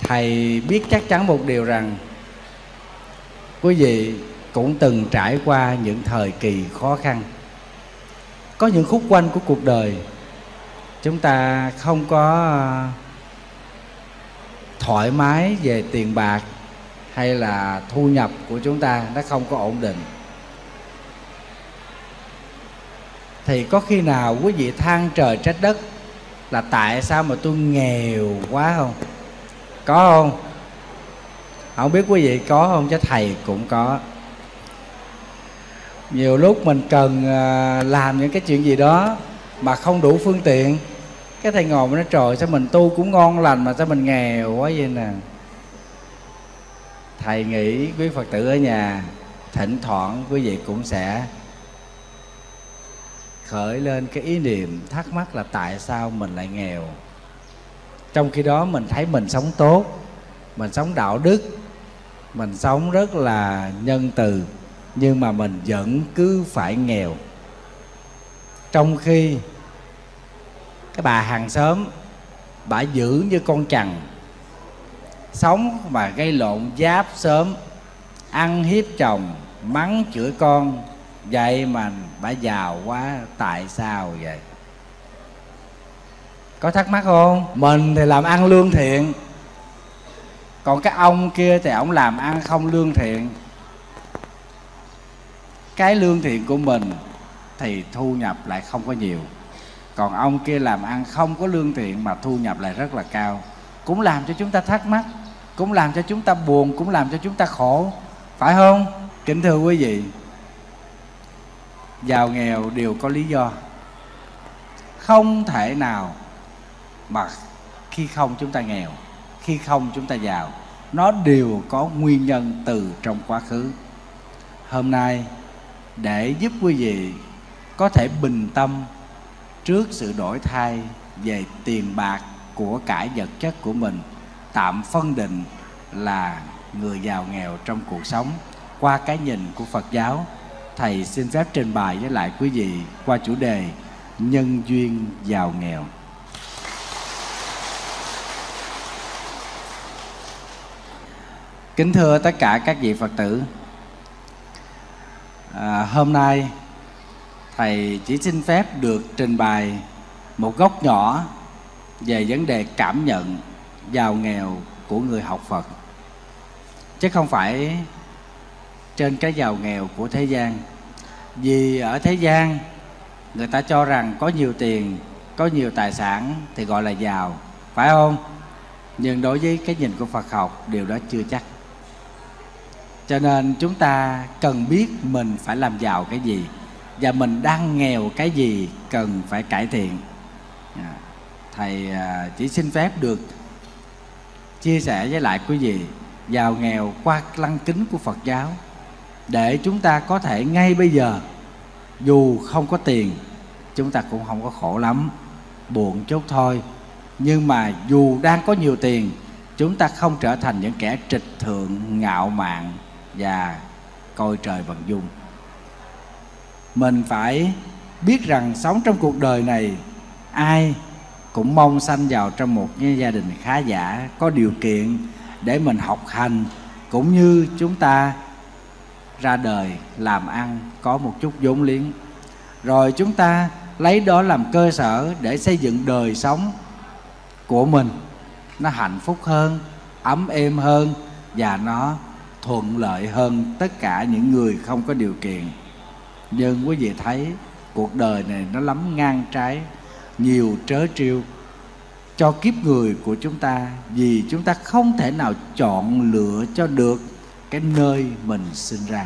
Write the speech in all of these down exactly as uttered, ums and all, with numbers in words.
Thầy biết chắc chắn một điều rằng quý vị cũng từng trải qua những thời kỳ khó khăn. Có những khúc quanh của cuộc đời chúng ta không có thoải mái về tiền bạc, hay là thu nhập của chúng ta nó không có ổn định. Thì có khi nào quý vị than trời trách đất là tại sao mà tôi nghèo quá không? Có không? Không biết quý vị có không, chứ thầy cũng có. Nhiều lúc mình cần làm những cái chuyện gì đó mà không đủ phương tiện, cái thầy ngồi nói trời sao mình tu cũng ngon lành mà sao mình nghèo quá vậy nè. Thầy nghĩ quý Phật tử ở nhà thỉnh thoảng quý vị cũng sẽ khởi lên cái ý niệm thắc mắc là tại sao mình lại nghèo. Trong khi đó mình thấy mình sống tốt, mình sống đạo đức, mình sống rất là nhân từ, nhưng mà mình vẫn cứ phải nghèo. Trong khi cái bà hàng xóm, bà giữ như con chằn, sống mà gây lộn giáp sớm, ăn hiếp chồng, mắng chửi con, vậy mà bà giàu quá, tại sao vậy? Có thắc mắc không? Mình thì làm ăn lương thiện, còn cái ông kia thì ông làm ăn không lương thiện. Cái lương thiện của mình thì thu nhập lại không có nhiều, còn ông kia làm ăn không có lương thiện mà thu nhập lại rất là cao. Cũng làm cho chúng ta thắc mắc, cũng làm cho chúng ta buồn, cũng làm cho chúng ta khổ, phải không? Kính thưa quý vị, giàu nghèo đều có lý do. Không thể nào mà khi không chúng ta nghèo, khi không chúng ta giàu. Nó đều có nguyên nhân từ trong quá khứ. Hôm nay để giúp quý vị có thể bình tâm trước sự đổi thay về tiền bạc, của cải vật chất của mình, tạm phân định là người giàu nghèo trong cuộc sống qua cái nhìn của Phật giáo, thầy xin phép trình bày với lại quý vị qua chủ đề nhân duyên giàu nghèo. Kính thưa tất cả các vị Phật tử, à, hôm nay thầy chỉ xin phép được trình bày một góc nhỏ về vấn đề cảm nhận giàu nghèo của người học Phật, chứ không phải trên cái giàu nghèo của thế gian. Vì ở thế gian người ta cho rằng có nhiều tiền, có nhiều tài sản thì gọi là giàu, phải không? Nhưng đối với cái nhìn của Phật học, điều đó chưa chắc. Cho nên chúng ta cần biết mình phải làm giàu cái gì, và mình đang nghèo cái gì cần phải cải thiện. Thầy chỉ xin phép được chia sẻ với lại quý vị giàu nghèo qua lăng kính của Phật giáo, để chúng ta có thể ngay bây giờ, dù không có tiền, chúng ta cũng không có khổ lắm, buồn chút thôi. Nhưng mà dù đang có nhiều tiền, chúng ta không trở thành những kẻ trịch thượng, ngạo mạn và coi trời bằng dung. Mình phải biết rằng sống trong cuộc đời này, ai cũng mong sanh vào trong một cái gia đình khá giả, có điều kiện để mình học hành, cũng như chúng ta ra đời làm ăn có một chút vốn liếng, rồi chúng ta lấy đó làm cơ sở để xây dựng đời sống của mình nó hạnh phúc hơn, ấm êm hơn, và nó thuận lợi hơn tất cả những người không có điều kiện. Nhưng quý vị thấy cuộc đời này nó lắm ngang trái, nhiều trớ trêu cho kiếp người của chúng ta, vì chúng ta không thể nào chọn lựa cho được cái nơi mình sinh ra.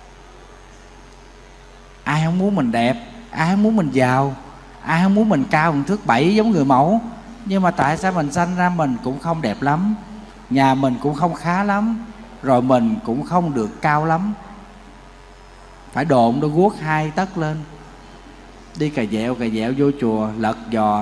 Ai không muốn mình đẹp, ai không muốn mình giàu, ai không muốn mình cao một thước bảy giống người mẫu. Nhưng mà tại sao mình sanh ra mình cũng không đẹp lắm, nhà mình cũng không khá lắm, rồi mình cũng không được cao lắm, phải độn đôi guốc hai tấc lên, đi cà dẹo cà dẹo vô chùa lật giò.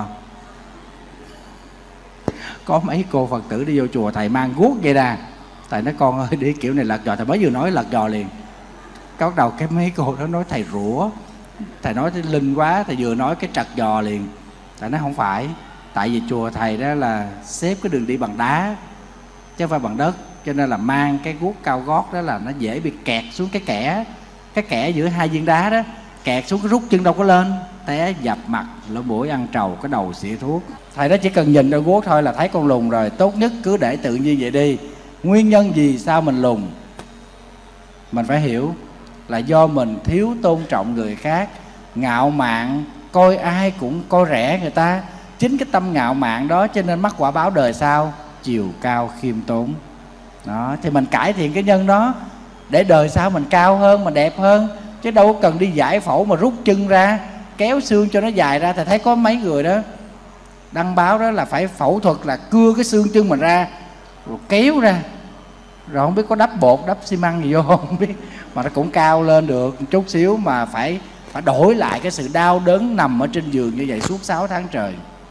Có mấy cô Phật tử đi vô chùa thầy mang guốc vậy nè, thầy nói con ơi đi kiểu này lật giò, thầy mới vừa nói lật giò liền. Cái bắt đầu cái mấy cô đó nói thầy rủa, thầy nói linh quá, thầy vừa nói cái trật giò liền. Thầy nói không phải, tại vì chùa thầy đó là xếp cái đường đi bằng đá, chứ không phải bằng đất. Cho nên là mang cái guốc cao gót đó là nó dễ bị kẹt xuống cái kẽ, cái kẽ giữa hai viên đá đó, kẹt xuống cái rút chân đâu có lên, té dập mặt, lỗ mũi ăn trầu, cái đầu xịa thuốc. Thầy đó chỉ cần nhìn đôi guốc thôi là thấy con lùn rồi. Tốt nhất cứ để tự nhiên vậy đi. Nguyên nhân gì sao mình lùn? Mình phải hiểu là do mình thiếu tôn trọng người khác, ngạo mạn, coi ai cũng coi rẻ người ta. Chính cái tâm ngạo mạn đó cho nên mắc quả báo đời sau chiều cao khiêm tốn. Đó, thì mình cải thiện cái nhân đó để đời sau mình cao hơn, mình đẹp hơn. Chứ đâu có cần đi giải phẫu mà rút chân ra, kéo xương cho nó dài ra. Thì thấy có mấy người đó đăng báo đó là phải phẫu thuật là cưa cái xương chân mình ra rồi kéo ra, rồi không biết có đắp bột đắp xi măng gì vô không biết, mà nó cũng cao lên được một chút xíu. Mà phải phải đổi lại cái sự đau đớn nằm ở trên giường như vậy suốt sáu tháng trời.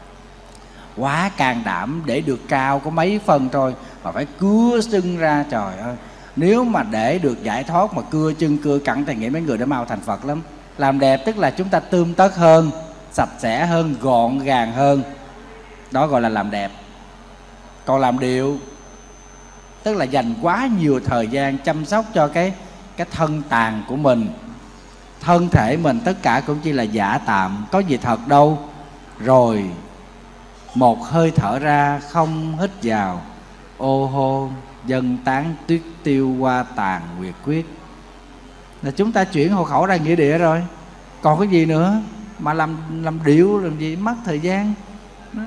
Quá can đảm để được cao có mấy phân thôi mà phải cưa chân ra. Trời ơi, nếu mà để được giải thoát mà cưa chân cưa cẳng thì nghĩ mấy người đã mau thành Phật lắm. Làm đẹp tức là chúng ta tươm tất hơn, sạch sẽ hơn, gọn gàng hơn, đó gọi là làm đẹp. Còn làm điệu tức là dành quá nhiều thời gian chăm sóc cho cái cái thân tàn của mình. Thân thể mình tất cả cũng chỉ là giả tạm, có gì thật đâu. Rồi một hơi thở ra không hít vào, ô hô dân tán tuyết tiêu qua tàn nguyệt quyết. Là chúng ta chuyển hộ khẩu ra nghĩa địa rồi, còn cái gì nữa mà làm làm điệu làm gì, mất thời gian đó.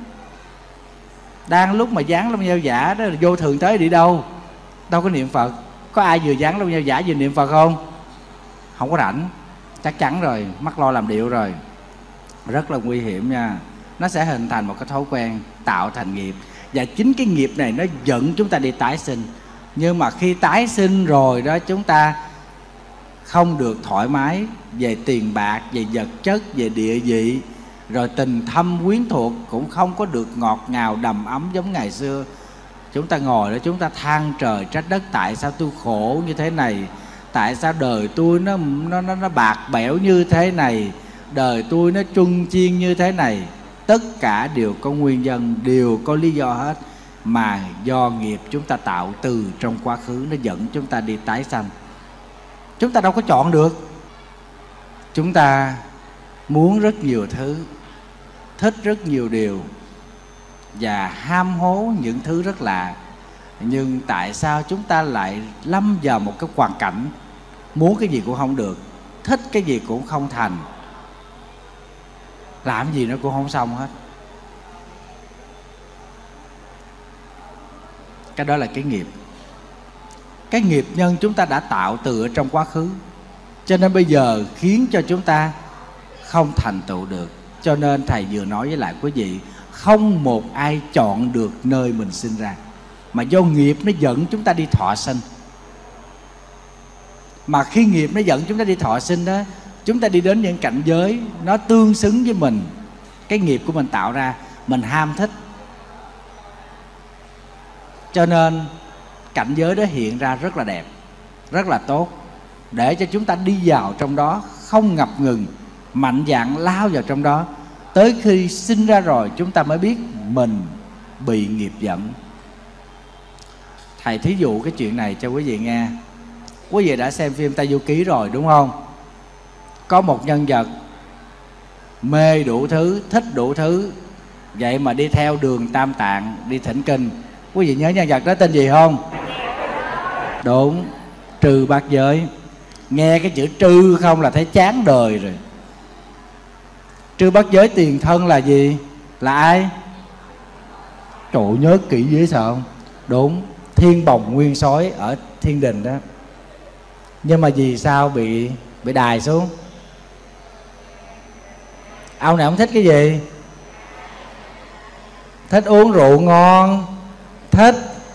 Đang lúc mà dán lông nheo giả đó, vô thường tới đi đâu, đâu có niệm Phật. Có ai vừa dán lông nheo giả vừa niệm Phật không? Không có rảnh, chắc chắn rồi, mắc lo làm điệu rồi. Rất là nguy hiểm nha. Nó sẽ hình thành một cái thói quen, tạo thành nghiệp. Và chính cái nghiệp này nó dẫn chúng ta đi tái sinh. Nhưng mà khi tái sinh rồi đó, chúng ta không được thoải mái về tiền bạc, về vật chất, về địa vị. Rồi tình thâm quyến thuộc cũng không có được ngọt ngào đầm ấm giống ngày xưa. Chúng ta ngồi đó chúng ta than trời trách đất, tại sao tôi khổ như thế này, tại sao đời tôi nó nó nó, nó bạc bẽo như thế này, đời tôi nó truân chiên như thế này. Tất cả đều có nguyên nhân, đều có lý do hết, mà do nghiệp chúng ta tạo từ trong quá khứ, nó dẫn chúng ta đi tái sanh. Chúng ta đâu có chọn được. Chúng ta muốn rất nhiều thứ, thích rất nhiều điều và ham hố những thứ rất lạ. Nhưng tại sao chúng ta lại lâm vào một cái hoàn cảnh muốn cái gì cũng không được, thích cái gì cũng không thành, làm gì nó cũng không xong hết. Cái đó là cái nghiệp. Cái nghiệp nhân chúng ta đã tạo từ ở trong quá khứ, cho nên bây giờ khiến cho chúng ta không thành tựu được. Cho nên thầy vừa nói với lại quý vị, không một ai chọn được nơi mình sinh ra, mà do nghiệp nó dẫn chúng ta đi thọ sinh. Mà khi nghiệp nó dẫn chúng ta đi thọ sinh đó, chúng ta đi đến những cảnh giới nó tương xứng với mình, cái nghiệp của mình tạo ra, mình ham thích. Cho nên cảnh giới đó hiện ra rất là đẹp, rất là tốt, để cho chúng ta đi vào trong đó, không ngập ngừng, mạnh dạn lao vào trong đó. Tới khi sinh ra rồi chúng ta mới biết mình bị nghiệp dẫn. Thầy thí dụ cái chuyện này cho quý vị nghe. Quý vị đã xem phim Tây Du Ký rồi đúng không? Có một nhân vật mê đủ thứ, thích đủ thứ, vậy mà đi theo đường Tam Tạng đi thỉnh kinh. Quý vị nhớ nhân vật đó tên gì không? Đúng, trừ bát giới. Nghe cái chữ trừ không là thấy chán đời rồi. Trừ bát giới tiền thân là gì? Là ai? Trời ơi, nhớ kỹ dễ sợ không? Đúng, Thiên Bồng Nguyên Soái ở thiên đình đó. Nhưng mà vì sao bị bị đài xuống? Ông này ông thích cái gì? Thích uống rượu ngon, thích,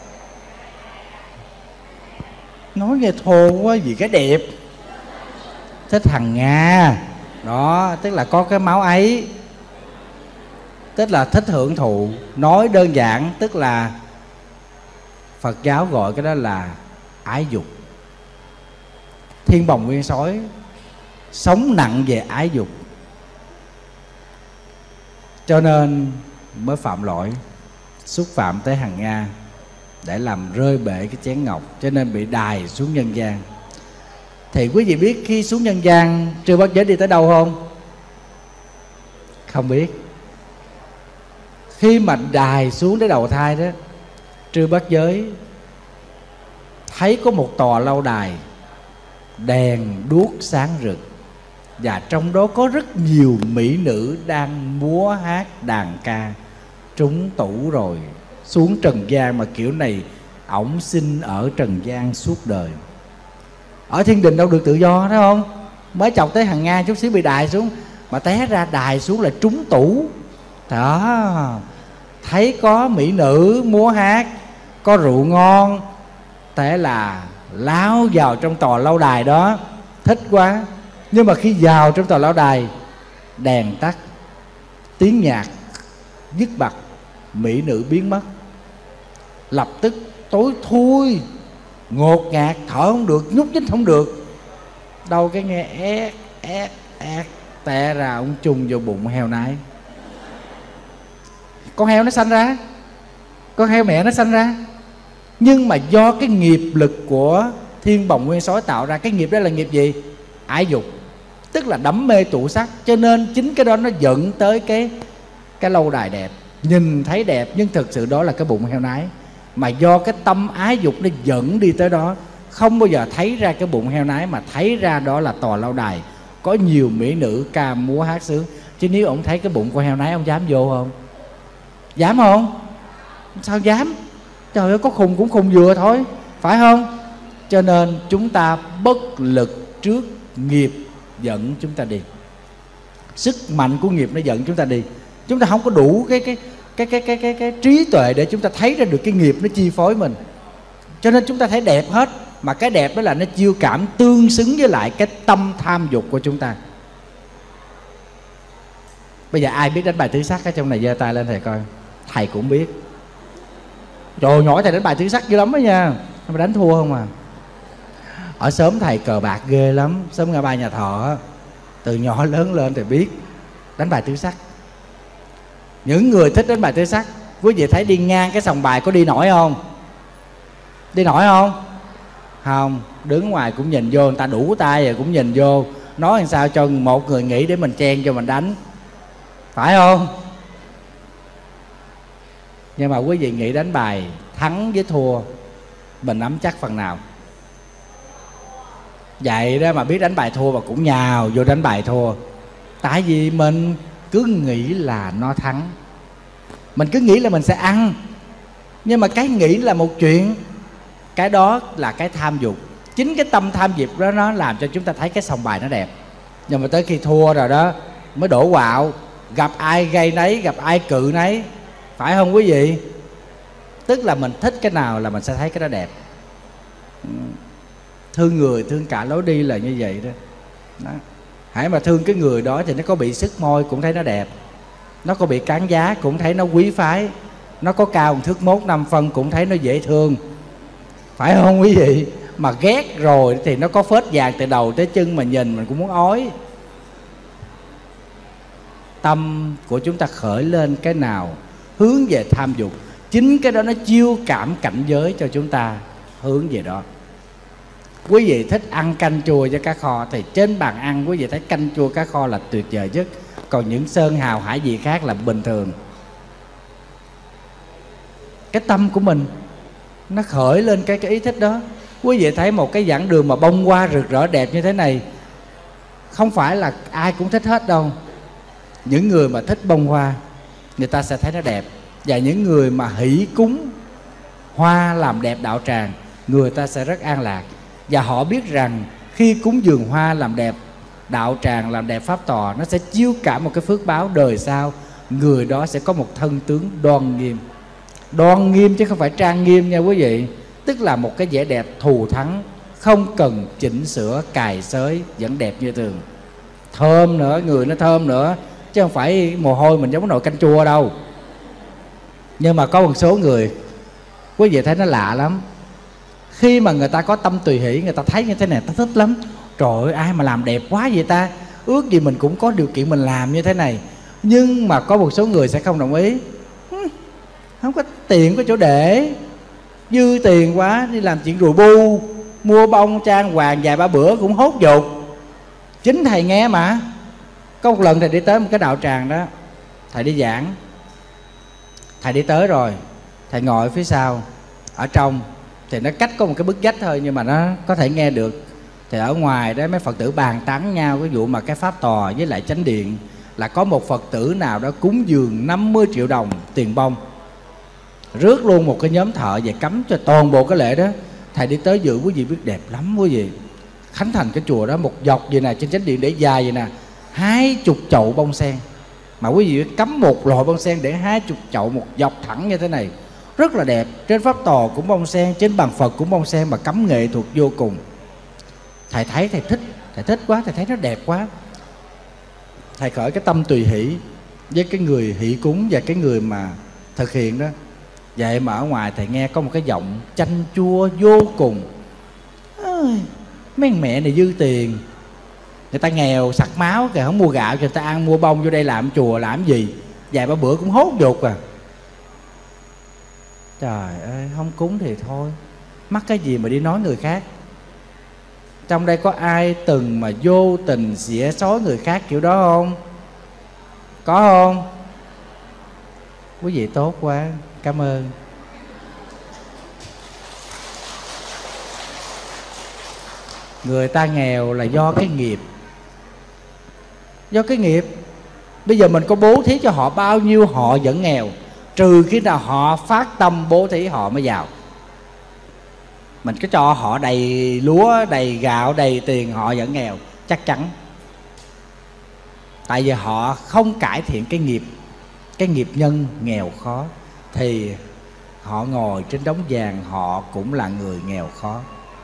nói nghe thô quá, vì cái đẹp, thích thằng Nga đó, tức là có cái máu ấy, tức là thích hưởng thụ. Nói đơn giản tức là Phật giáo gọi cái đó là ái dục. Thiên Bồng Nguyên Soái sống nặng về ái dục, cho nên mới phạm lỗi, xúc phạm tới hằng Nga. để làm rơi bể cái chén ngọc, cho nên bị đày xuống nhân gian. Thì quý vị biết khi xuống nhân gian Trư Bát Giới đi tới đâu không? Không biết. Khi mà đày xuống để đầu thai đó, Trư Bát Giới thấy có một tòa lâu đài, đèn đuốc sáng rực, và trong đó có rất nhiều mỹ nữ đang múa hát đàn ca. Trúng tủ rồi, xuống trần gian mà kiểu này ổng xin ở trần gian suốt đời. Ở thiên đình đâu được tự do, thấy không? Mới chọc tới hàng Nga chút xíu bị đài xuống, mà té ra đài xuống là trúng tủ. Đó, thấy có mỹ nữ múa hát, có rượu ngon, thế là lao vào trong tòa lâu đài đó, thích quá. Nhưng mà khi vào trong tòa lâu đài, đèn tắt, tiếng nhạc dứt bặt, mỹ nữ biến mất, lập tức tối thui, ngột ngạt, thở không được, nhúc nhích không được. Đâu cái nghe ét ét ét, té ra ông trùng vào bụng heo nái. Con heo nó sanh ra, con heo mẹ nó sanh ra. Nhưng mà do cái nghiệp lực của thiên bồng nguyên sói tạo ra, cái nghiệp đó là nghiệp gì? Ái dục, tức là đắm mê tụ sắc. Cho nên chính cái đó nó dẫn tới cái cái lâu đài đẹp, nhìn thấy đẹp nhưng thực sự đó là cái bụng heo nái. Mà do cái tâm ái dục nó dẫn đi tới đó, không bao giờ thấy ra cái bụng heo nái, mà thấy ra đó là tòa lâu đài có nhiều mỹ nữ ca múa hát sướng. Chứ nếu ông thấy cái bụng của heo nái, ông dám vô không? Dám không? Sao dám? Trời ơi, có khùng cũng khùng vừa thôi, phải không? Cho nên chúng ta bất lực trước nghiệp dẫn chúng ta đi. Sức mạnh của nghiệp nó dẫn chúng ta đi. Chúng ta không có đủ cái cái cái cái cái cái, cái trí tuệ để chúng ta thấy ra được cái nghiệp nó chi phối mình. Cho nên chúng ta thấy đẹp hết, mà cái đẹp đó là nó chiêu cảm tương xứng với lại cái tâm tham dục của chúng ta. Bây giờ ai biết đánh bài tứ sắc ở trong này giơ tay lên thầy coi. Thầy cũng biết. Trời, nhỏ thầy đánh bài tứ sắc dữ lắm đó nha, mà đánh thua không à. Ở xóm thầy cờ bạc ghê lắm, xóm Ngã Ba Nhà Thọ. Từ nhỏ lớn lên thầy biết đánh bài tứ sắc. Những người thích đánh bài tứ sắc, quý vị thấy đi ngang cái sòng bài có đi nổi không? Đi nổi không? Không, đứng ngoài cũng nhìn vô, người ta đủ tay rồi cũng nhìn vô, nói làm sao cho một người nghĩ để mình chen cho mình đánh, phải không? Nhưng mà quý vị nghĩ đánh bài thắng với thua mình nắm chắc phần nào? Vậy đó mà biết đánh bài thua mà cũng nhào vô đánh bài thua. Tại vì mình cứ nghĩ là nó thắng, mình cứ nghĩ là mình sẽ ăn. Nhưng mà cái nghĩ là một chuyện, cái đó là cái tham dục. Chính cái tâm tham dục đó nó làm cho chúng ta thấy cái sòng bài nó đẹp. Nhưng mà tới khi thua rồi đó mới đổ quạo, gặp ai gây nấy, gặp ai cự nấy, phải không quý vị? Tức là mình thích cái nào là mình sẽ thấy cái đó đẹp. Thương người thương cả lối đi là như vậy đó, đó. Hãy mà thương cái người đó thì nó có bị sức môi cũng thấy nó đẹp, nó có bị cán giá cũng thấy nó quý phái, nó có cao một thước mốt năm phân cũng thấy nó dễ thương, phải không quý vị? Mà ghét rồi thì nó có phết vàng từ đầu tới chân mà nhìn mình cũng muốn ói. Tâm của chúng ta khởi lên cái nào hướng về tham dục, chính cái đó nó chiêu cảm cảnh giới cho chúng ta hướng về đó. Quý vị thích ăn canh chua với cá kho thì trên bàn ăn quý vị thấy canh chua cá kho là tuyệt vời nhất. Còn những sơn hào hải vị khác là bình thường. Cái tâm của mình nó khởi lên cái, cái ý thích đó. Quý vị thấy một cái giảng đường mà bông hoa rực rỡ đẹp như thế này, không phải là ai cũng thích hết đâu. Những người mà thích bông hoa, người ta sẽ thấy nó đẹp. Và những người mà hỷ cúng hoa làm đẹp đạo tràng, người ta sẽ rất an lạc. Và họ biết rằng khi cúng dường hoa làm đẹp đạo tràng, làm đẹp pháp tòa, nó sẽ chiêu cảm một cái phước báo đời sau. Người đó sẽ có một thân tướng đoan nghiêm. Đoan nghiêm chứ không phải trang nghiêm nha quý vị. Tức là một cái vẻ đẹp thù thắng, không cần chỉnh sửa cài xới, vẫn đẹp như thường. Thơm nữa, người nó thơm nữa, chứ không phải mồ hôi mình giống cái nồi canh chua đâu. Nhưng mà có một số người quý vị thấy nó lạ lắm. Khi mà người ta có tâm tùy hỷ, người ta thấy như thế này, ta thích lắm. Trời ơi, ai mà làm đẹp quá vậy ta, ước gì mình cũng có điều kiện mình làm như thế này. Nhưng mà có một số người sẽ không đồng ý. Không có tiền, có chỗ để, dư tiền quá, đi làm chuyện rùi bu, mua bông trang hoàng vài ba bữa cũng hốt dục. Chính thầy nghe mà. Có một lần thầy đi tới một cái đạo tràng đó, thầy đi giảng. Thầy đi tới rồi, thầy ngồi ở phía sau. Ở trong thì nó cách có một cái bức vách thôi, nhưng mà nó có thể nghe được. Thì ở ngoài đó mấy Phật tử bàn tán nhau cái vụ mà cái pháp tòa với lại chánh điện, là có một Phật tử nào đó cúng dường năm mươi triệu đồng tiền bông, rước luôn một cái nhóm thợ về cắm cho toàn bộ cái lễ đó. Thầy đi tới dự, quý vị biết đẹp lắm quý vị. Khánh thành cái chùa đó một dọc vậy nè, trên chánh điện để dài vậy nè, hai chục chậu bông sen. Mà quý vị cắm một loại bông sen để hai chục chậu một dọc thẳng như thế này, rất là đẹp. Trên pháp tòa cũng bông sen, trên bàn Phật cũng bông sen, mà cắm nghệ thuật vô cùng. Thầy thấy thầy thích, thầy thích quá, thầy thấy nó đẹp quá. Thầy khởi cái tâm tùy hỷ với cái người hỷ cúng và cái người mà thực hiện đó. Vậy mà ở ngoài thầy nghe có một cái giọng chanh chua vô cùng. Ôi, mấy anh mẹ này dư tiền, người ta nghèo sặc máu kìa, không mua gạo cho người ta ăn, mua bông vô đây làm chùa làm gì, vài ba bữa cũng hốt dục à. Trời ơi, không cúng thì thôi, mắc cái gì mà đi nói người khác. Trong đây có ai từng mà vô tình xỉa xói người khác kiểu đó không? Có không? Quý vị tốt quá, cảm ơn. Người ta nghèo là do cái nghiệp. Do cái nghiệp. Bây giờ mình có bố thí cho họ bao nhiêu họ vẫn nghèo, trừ khi nào họ phát tâm bố thí họ mới giàu. Mình cứ cho họ đầy lúa, đầy gạo, đầy tiền họ vẫn nghèo, chắc chắn. Tại vì họ không cải thiện cái nghiệp, cái nghiệp nhân nghèo khó, thì họ ngồi trên đống vàng họ cũng là người nghèo khó.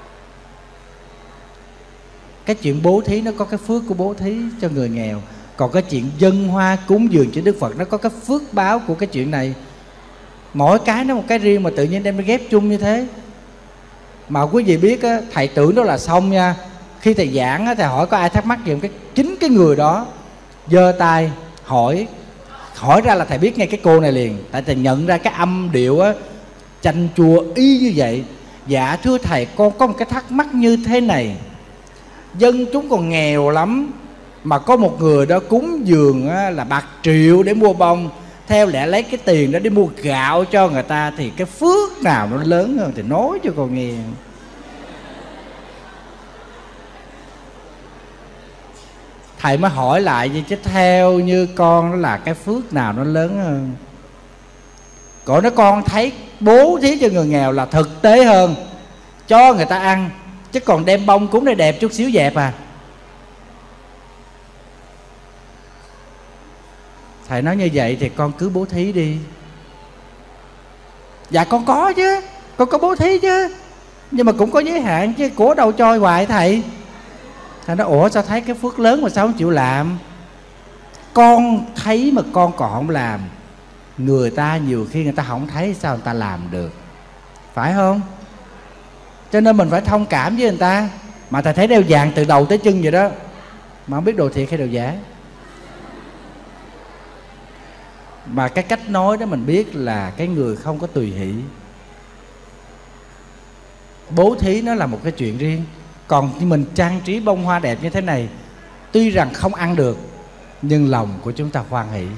Cái chuyện bố thí nó có cái phước của bố thí cho người nghèo. Còn cái chuyện dâng hoa cúng dường cho Đức Phật nó có cái phước báo của cái chuyện này. Mỗi cái nó một cái riêng mà tự nhiên đem ghép chung như thế. Mà quý vị biết á, thầy tưởng đó là xong nha. Khi thầy giảng á, thầy hỏi có ai thắc mắc gì không? Cái, chính cái người đó giơ tay hỏi. Hỏi ra là thầy biết ngay cái cô này liền. Tại thầy nhận ra cái âm điệu á, chanh chua y như vậy. Dạ thưa thầy, con có một cái thắc mắc như thế này. Dân chúng còn nghèo lắm, mà có một người đó cúng dường á, là bạc triệu để mua bông, theo lẽ lấy cái tiền đó để mua gạo cho người ta, thì cái phước nào nó lớn hơn thì nói cho con nghe. Thầy mới hỏi lại vậy chứ theo như con đó là cái phước nào nó lớn hơn? Còn nếu con thấy bố thí cho người nghèo là thực tế hơn, cho người ta ăn, chứ còn đem bông cúng để đẹp chút xíu dẹp à. Thầy nói như vậy thì con cứ bố thí đi. Dạ con có chứ, con có bố thí chứ, nhưng mà cũng có giới hạn chứ, của đâu trôi hoài thầy. Thầy nói ủa sao thấy cái phước lớn mà sao không chịu làm? Con thấy mà con còn không làm, người ta nhiều khi người ta không thấy sao người ta làm được, phải không? Cho nên mình phải thông cảm với người ta. Mà thầy thấy đeo vàng từ đầu tới chân vậy đó, mà không biết đồ thiệt hay đồ giả. Mà cái cách nói đó mình biết là cái người không có tùy hỷ. Bố thí nó là một cái chuyện riêng. Còn mình trang trí bông hoa đẹp như thế này, tuy rằng không ăn được, nhưng lòng của chúng ta hoan hỷ.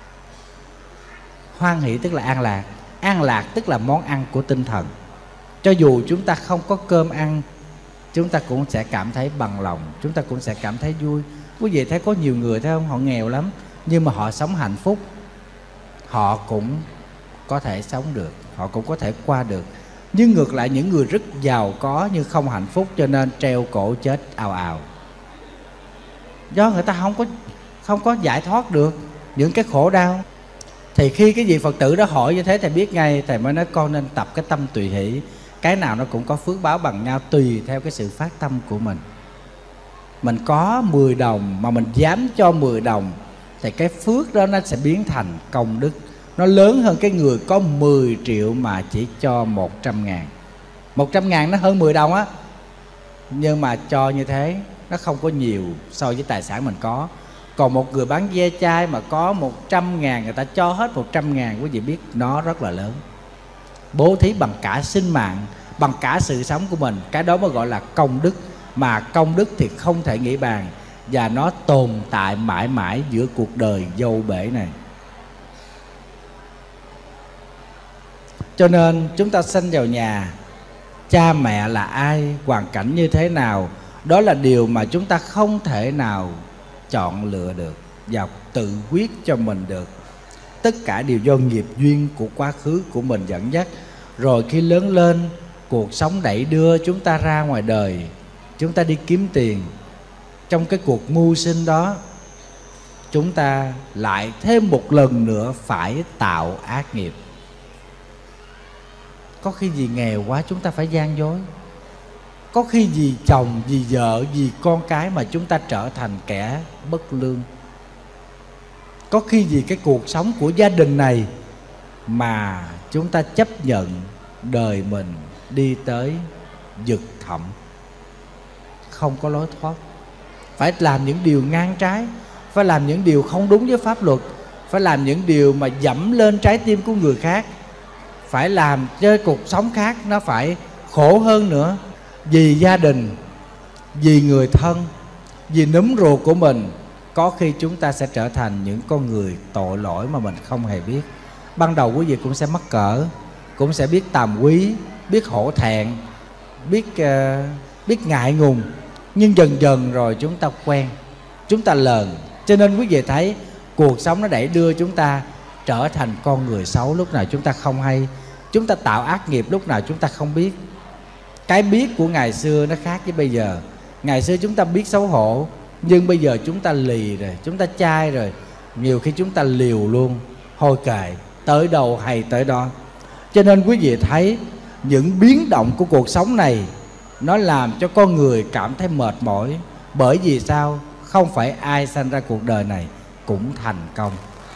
Hoan hỷ tức là an lạc. An lạc tức là món ăn của tinh thần. Cho dù chúng ta không có cơm ăn, chúng ta cũng sẽ cảm thấy bằng lòng, chúng ta cũng sẽ cảm thấy vui. Quý vị thấy có nhiều người thấy không, họ nghèo lắm, nhưng mà họ sống hạnh phúc. Họ cũng có thể sống được, họ cũng có thể qua được. Nhưng ngược lại những người rất giàu có nhưng không hạnh phúc, cho nên treo cổ chết ào ào. Do người ta không có không có giải thoát được những cái khổ đau. Thì khi cái vị Phật tử đó hỏi như thế, thầy biết ngay. Thầy mới nói con nên tập cái tâm tùy hỷ. Cái nào nó cũng có phước báo bằng nhau, tùy theo cái sự phát tâm của mình. Mình có mười đồng mà mình dám cho mười đồng, thì cái phước đó nó sẽ biến thành công đức. Nó lớn hơn cái người có mười triệu mà chỉ cho một trăm ngàn. Một trăm ngàn nó hơn mười đồng á, nhưng mà cho như thế nó không có nhiều so với tài sản mình có. Còn một người bán ve chai mà có một trăm ngàn, người ta cho hết một trăm ngàn, quý vị biết nó rất là lớn. bố thí bằng cả sinh mạng, bằng cả sự sống của mình. Cái đó mới gọi là công đức. Mà công đức thì không thể nghĩ bàn, và nó tồn tại mãi mãi giữa cuộc đời dâu bể này. Cho nên chúng ta sinh vào nhà, cha mẹ là ai, hoàn cảnh như thế nào, đó là điều mà chúng ta không thể nào chọn lựa được và tự quyết cho mình được. Tất cả đều do nghiệp duyên của quá khứ của mình dẫn dắt. Rồi khi lớn lên, cuộc sống đẩy đưa chúng ta ra ngoài đời, chúng ta đi kiếm tiền. Trong cái cuộc mưu sinh đó, chúng ta lại thêm một lần nữa phải tạo ác nghiệp. Có khi vì nghèo quá chúng ta phải gian dối. Có khi vì chồng, vì vợ, vì con cái mà chúng ta trở thành kẻ bất lương. Có khi vì cái cuộc sống của gia đình này mà chúng ta chấp nhận đời mình đi tới vực thẳm, không có lối thoát. Phải làm những điều ngang trái, phải làm những điều không đúng với pháp luật, phải làm những điều mà dẫm lên trái tim của người khác, phải làm cho cuộc sống khác nó phải khổ hơn nữa. Vì gia đình, vì người thân, vì núm ruột của mình, có khi chúng ta sẽ trở thành những con người tội lỗi mà mình không hề biết. Ban đầu quý vị cũng sẽ mắc cỡ, cũng sẽ biết tàm quý, biết hổ thẹn, biết uh, biết ngại ngùng. Nhưng dần dần rồi chúng ta quen, chúng ta lờn. Cho nên quý vị thấy cuộc sống nó đẩy đưa chúng ta trở thành con người xấu lúc nào chúng ta không hay. Chúng ta tạo ác nghiệp lúc nào chúng ta không biết. Cái biết của ngày xưa nó khác với bây giờ. Ngày xưa chúng ta biết xấu hổ, nhưng bây giờ chúng ta lì rồi, chúng ta chai rồi. Nhiều khi chúng ta liều luôn, thôi kệ, tới đâu hay tới đó. Cho nên quý vị thấy những biến động của cuộc sống này nó làm cho con người cảm thấy mệt mỏi. Bởi vì sao? Không phải ai sanh ra cuộc đời này cũng thành công.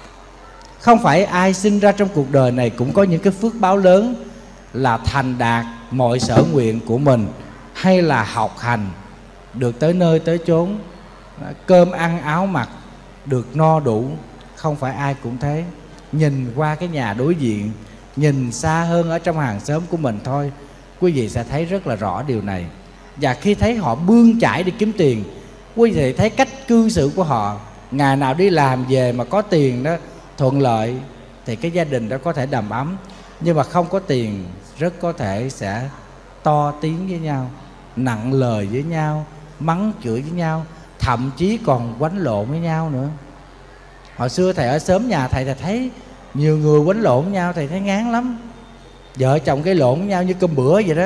Không phải ai sinh ra trong cuộc đời này cũng có những cái phước báo lớn là thành đạt mọi sở nguyện của mình, hay là học hành được tới nơi tới chốn, cơm ăn áo mặc được no đủ. Không phải ai cũng thế. Nhìn qua cái nhà đối diện, nhìn xa hơn ở trong hàng xóm của mình thôi, quý vị sẽ thấy rất là rõ điều này. Và khi thấy họ bươn chải đi kiếm tiền, quý vị thấy cách cư xử của họ. Ngày nào đi làm về mà có tiền đó thuận lợi thì cái gia đình đó có thể đầm ấm. Nhưng mà không có tiền rất có thể sẽ to tiếng với nhau, nặng lời với nhau, mắng chửi với nhau, thậm chí còn quánh lộn với nhau nữa. Hồi xưa thầy ở xóm nhà thầy, thầy thấy nhiều người quánh lộn với nhau, thầy thấy ngán lắm. Vợ chồng cái lộn với nhau như cơm bữa vậy đó.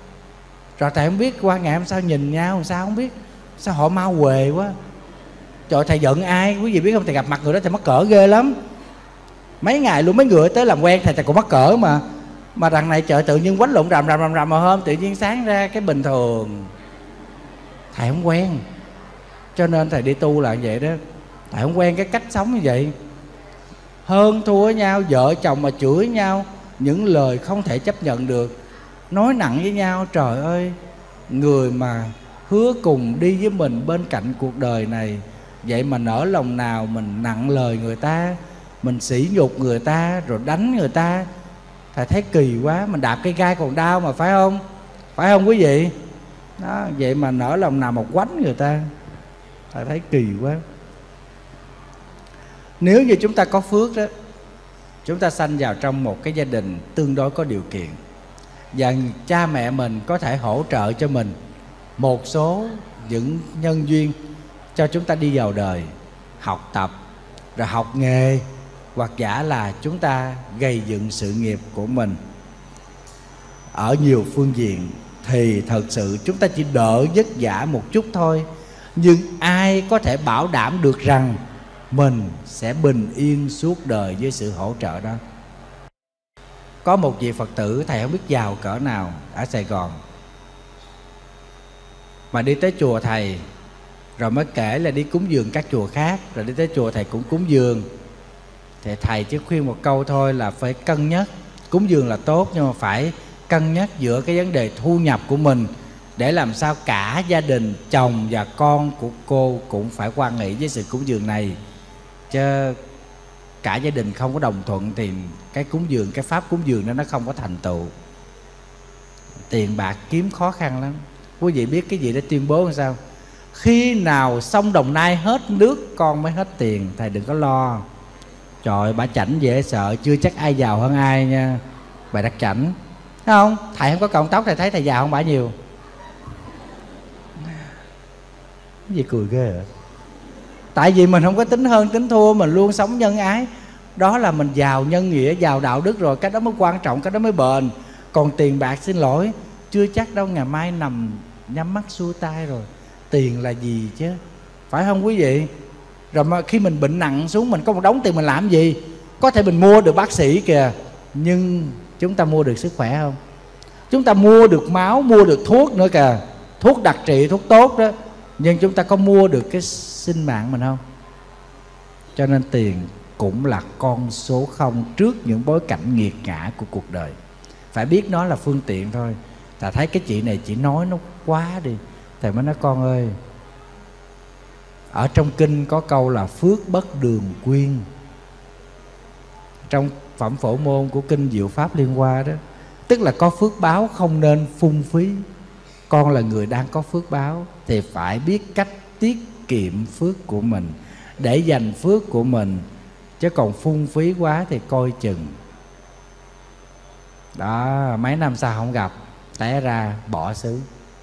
Rồi thầy không biết qua ngày hôm sau nhìn nhau sao không biết, sao họ mau quề quá. Trời, thầy giận ai quý vị biết không? Thầy gặp mặt người đó thầy mắc cỡ ghê lắm. Mấy ngày luôn, mấy người tới làm quen thầy thầy cũng mắc cỡ mà. Mà đằng này trời tự nhiên quánh lộn rầm rầm rầm rầm mà hôm tự nhiên sáng ra cái bình thường. Thầy không quen. Cho nên thầy đi tu là vậy đó. Thầy không quen cái cách sống như vậy. Hơn thua với nhau, vợ chồng mà chửi nhau, những lời không thể chấp nhận được, nói nặng với nhau. Trời ơi, người mà hứa cùng đi với mình bên cạnh cuộc đời này, vậy mà nỡ lòng nào mình nặng lời người ta, mình sỉ nhục người ta, rồi đánh người ta. Thầy thấy kỳ quá. Mình đạp cây gai còn đau mà, phải không? Phải không quý vị? Đó, vậy mà nỡ lòng nào mà quánh người ta. Thầy thấy kỳ quá. Nếu như chúng ta có phước đó, chúng ta sanh vào trong một cái gia đình tương đối có điều kiện, và cha mẹ mình có thể hỗ trợ cho mình một số những nhân duyên cho chúng ta đi vào đời, học tập, rồi học nghề, hoặc giả là chúng ta gây dựng sự nghiệp của mình ở nhiều phương diện, thì thật sự chúng ta chỉ đỡ vất vả một chút thôi. Nhưng ai có thể bảo đảm được rằng mình sẽ bình yên suốt đời với sự hỗ trợ đó? Có một vị Phật tử, thầy không biết giàu cỡ nào, ở Sài Gòn, mà đi tới chùa thầy rồi mới kể là đi cúng dường các chùa khác, rồi đi tới chùa thầy cũng cúng dường. Thì thầy chỉ khuyên một câu thôi là phải cân nhắc. Cúng dường là tốt, nhưng mà phải cân nhắc giữa cái vấn đề thu nhập của mình, để làm sao cả gia đình, chồng và con của cô cũng phải quan nghĩ với sự cúng dường này. Chứ cả gia đình không có đồng thuận thì cái cúng dường, cái pháp cúng dường đó nó không có thành tựu. Tiền bạc kiếm khó khăn lắm. Quý vị biết cái gì để tuyên bố làm sao? Khi nào sông Đồng Nai hết nước con mới hết tiền. Thầy đừng có lo. Trời, bà chảnh dễ sợ, chưa chắc ai giàu hơn ai nha. Bà đặt chảnh, thấy không? Thầy không có cọng tóc, thầy thấy thầy giàu không bả nhiều. Cái gì cười ghê vậy? Tại vì mình không có tính hơn tính thua, mình luôn sống nhân ái. Đó là mình giàu nhân nghĩa, giàu đạo đức rồi. Cái đó mới quan trọng, cái đó mới bền. Còn tiền bạc xin lỗi, chưa chắc đâu, ngày mai nằm nhắm mắt xuôi tay rồi. Tiền là gì chứ, phải không quý vị? Rồi mà khi mình bệnh nặng xuống, mình có một đống tiền mình làm gì? Có thể mình mua được bác sĩ kìa, nhưng chúng ta mua được sức khỏe không? Chúng ta mua được máu, mua được thuốc nữa kìa, thuốc đặc trị, thuốc tốt đó, nhưng chúng ta có mua được cái sinh mạng mình không? Cho nên tiền cũng là con số không trước những bối cảnh nghiệt ngã của cuộc đời. Phải biết nó là phương tiện thôi. Ta thấy cái chị này chị nói nó quá đi. Thầy mới nói con ơi, ở trong kinh có câu là phước bất đường quyên. Trong phẩm phổ môn của kinh Diệu Pháp Liên Hoa đó, tức là có phước báo không nên phung phí. Con là người đang có phước báo thì phải biết cách tiết kiệm phước của mình để dành phước của mình, chứ còn phung phí quá thì coi chừng. Đó, mấy năm sau không gặp, té ra bỏ xứ.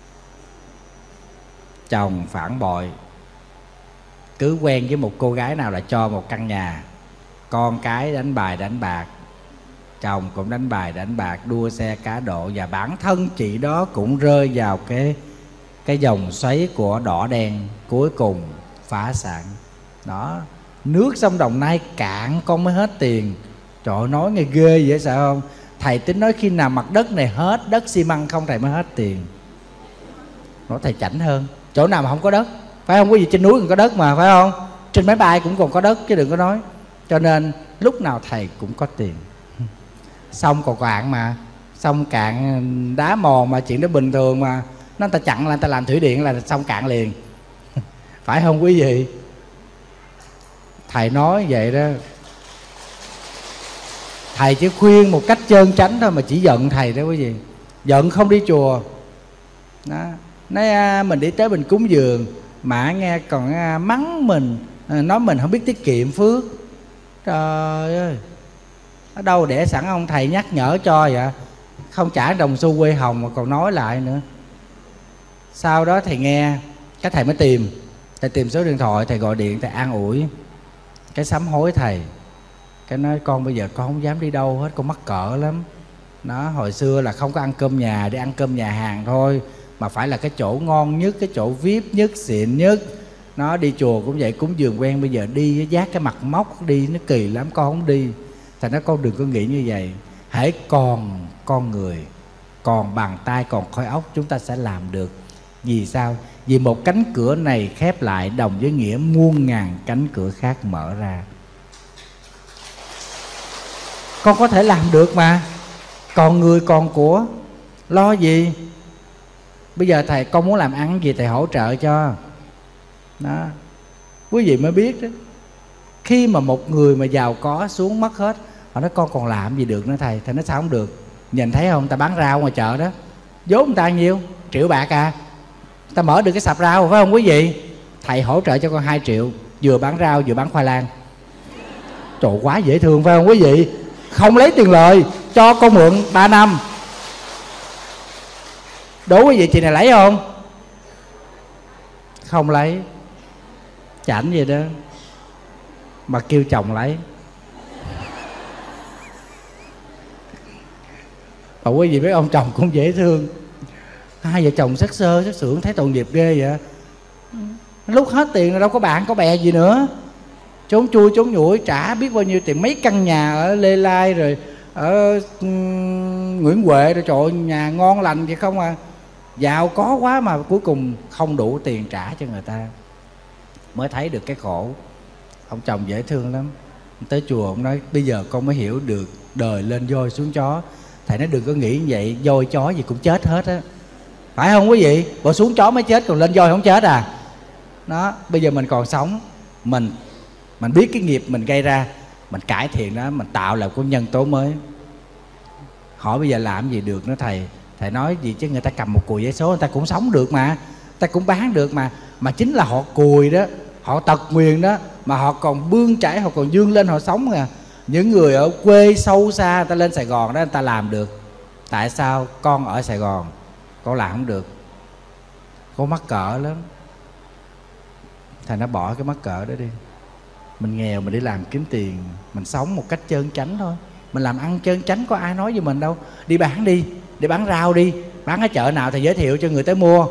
Chồng phản bội, cứ quen với một cô gái nào là cho một căn nhà. Con cái đánh bài đánh bạc, chồng cũng đánh bài đánh bạc, đua xe cá độ, và bản thân chị đó cũng rơi vào cái cái dòng xoáy của đỏ đen, cuối cùng phá sản. Đó, nước sông Đồng Nai cạn con mới hết tiền. Trời ơi, nói nghe ghê vậy sợ không? Thầy tính nói khi nào mặt đất này hết, đất xi măng không thầy mới hết tiền. Nói thầy chảnh hơn. Chỗ nào mà không có đất, phải không? Có gì trên núi còn có đất mà, phải không? Trên máy bay cũng còn có đất chứ đừng có nói. Cho nên lúc nào thầy cũng có tiền. Sông còn cạn mà, sông cạn đá mòn mà, chuyện đó bình thường mà. Nó người ta chặn là người ta làm thủy điện là sông cạn liền. Phải không quý vị? Thầy nói vậy đó. Thầy chỉ khuyên một cách trơn tránh thôi mà chỉ giận thầy đó quý vị. Giận không đi chùa đó. Nói à, mình đi tới mình cúng dường mà nghe còn à, mắng mình, à, nói mình không biết tiết kiệm phước. Trời ơi, ở đâu để sẵn ông thầy nhắc nhở cho vậy? Không trả đồng xu quê hồng mà còn nói lại nữa. Sau đó thầy nghe, cái thầy mới tìm. Thầy tìm số điện thoại, thầy gọi điện, thầy an ủi. Cái sám hối thầy. Cái nói con bây giờ con không dám đi đâu hết, con mắc cỡ lắm. Nó hồi xưa là không có ăn cơm nhà, đi ăn cơm nhà hàng thôi, mà phải là cái chỗ ngon nhất, cái chỗ vi ai pi nhất, xịn nhất. Nó đi chùa cũng vậy, cúng dường quen, bây giờ đi giác cái mặt móc đi nó kỳ lắm, con không đi. Thành nói con đừng có nghĩ như vậy. Hãy còn con người, còn bàn tay, còn khối óc, chúng ta sẽ làm được. Vì sao? Vì một cánh cửa này khép lại đồng với nghĩa muôn ngàn cánh cửa khác mở ra. Con có thể làm được mà. Còn người còn của, lo gì? Bây giờ thầy con muốn làm ăn gì thầy hỗ trợ cho. Đó, quý vị mới biết đó. Khi mà một người mà giàu có xuống mất hết, họ nói con còn làm gì được nữa thầy. Thầy nói sao không được? Nhìn thấy không, ta bán rau ngoài chợ đó, vốn người ta nhiêu? Triệu bạc à. Ta mở được cái sạp rau, phải không quý vị? Thầy hỗ trợ cho con hai triệu, vừa bán rau vừa bán khoai lang. Trời, quá dễ thương phải không quý vị? Không lấy tiền lời, cho con mượn ba năm. Đố quý vị chị này lấy không? Không lấy. Chảnh vậy đó mà kêu chồng lấy. Mà quý vị biết ông chồng cũng dễ thương. Hai vợ chồng sắc sơ sắc sưởng thấy tội nghiệp ghê vậy. Lúc hết tiền rồi đâu có bạn có bè gì nữa, trốn chui trốn nhủi trả biết bao nhiêu tiền, mấy căn nhà ở Lê Lai rồi ở um, Nguyễn Huệ rồi, trời ơi, nhà ngon lành vậy không à. Giàu có quá mà cuối cùng không đủ tiền trả cho người ta. Mới thấy được cái khổ. Ông chồng dễ thương lắm. Tới chùa ông nói bây giờ con mới hiểu được đời lên voi xuống chó. Thầy nói đừng có nghĩ như vậy, voi chó gì cũng chết hết á, phải không quý vị? Bỏ xuống chó mới chết, còn lên voi không chết à. Đó, bây giờ mình còn sống, mình mình biết cái nghiệp mình gây ra, mình cải thiện đó, mình tạo lại một nhân tố mới. Hỏi bây giờ làm gì được nữa thầy? Thầy nói gì chứ người ta cầm một cùi giấy số người ta cũng sống được mà, người ta cũng bán được mà. Mà chính là họ cùi đó, họ tật nguyền đó, mà họ còn bươn chải, họ còn vươn lên, họ sống à. Những người ở quê sâu xa, người ta lên Sài Gòn đó, người ta làm được. Tại sao con ở Sài Gòn con làm không được? Con mắc cỡ lắm. Thầy nó bỏ cái mắc cỡ đó đi. Mình nghèo mình đi làm kiếm tiền, mình sống một cách trơn chánh thôi. Mình làm ăn trơn chánh, có ai nói với mình đâu. Đi bán đi, đi bán rau đi, bán ở chợ nào thì giới thiệu cho người tới mua.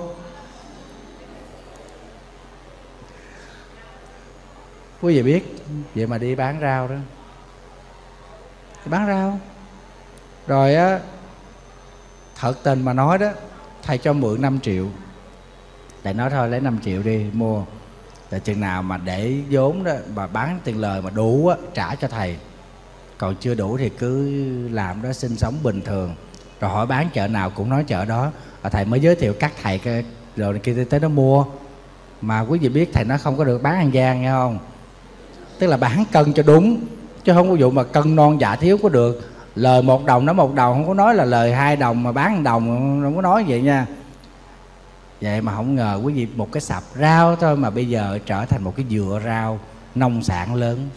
Quý vị biết, vậy mà đi bán rau đó, đi bán rau rồi á, thật tình mà nói đó, thầy cho mượn năm triệu. Thầy nói thôi lấy năm triệu đi mua, rồi chừng nào mà để vốn đó mà bán tiền lời mà đủ á, trả cho thầy. Còn chưa đủ thì cứ làm đó, sinh sống bình thường. Rồi hỏi bán chợ nào cũng nói chợ đó, và thầy mới giới thiệu các thầy cái rồi kia tới đó mua. Mà quý vị biết thầy nó không có được bán ăn gian nghe không? Tức là bán cân cho đúng, chứ không có vụ mà cân non dạ thiếu có được. Lời một đồng nói một đồng, không có nói là lời hai đồng mà bán một đồng, không có nói vậy nha. Vậy mà không ngờ quý vị, một cái sạp rau thôi mà bây giờ trở thành một cái vựa rau nông sản lớn.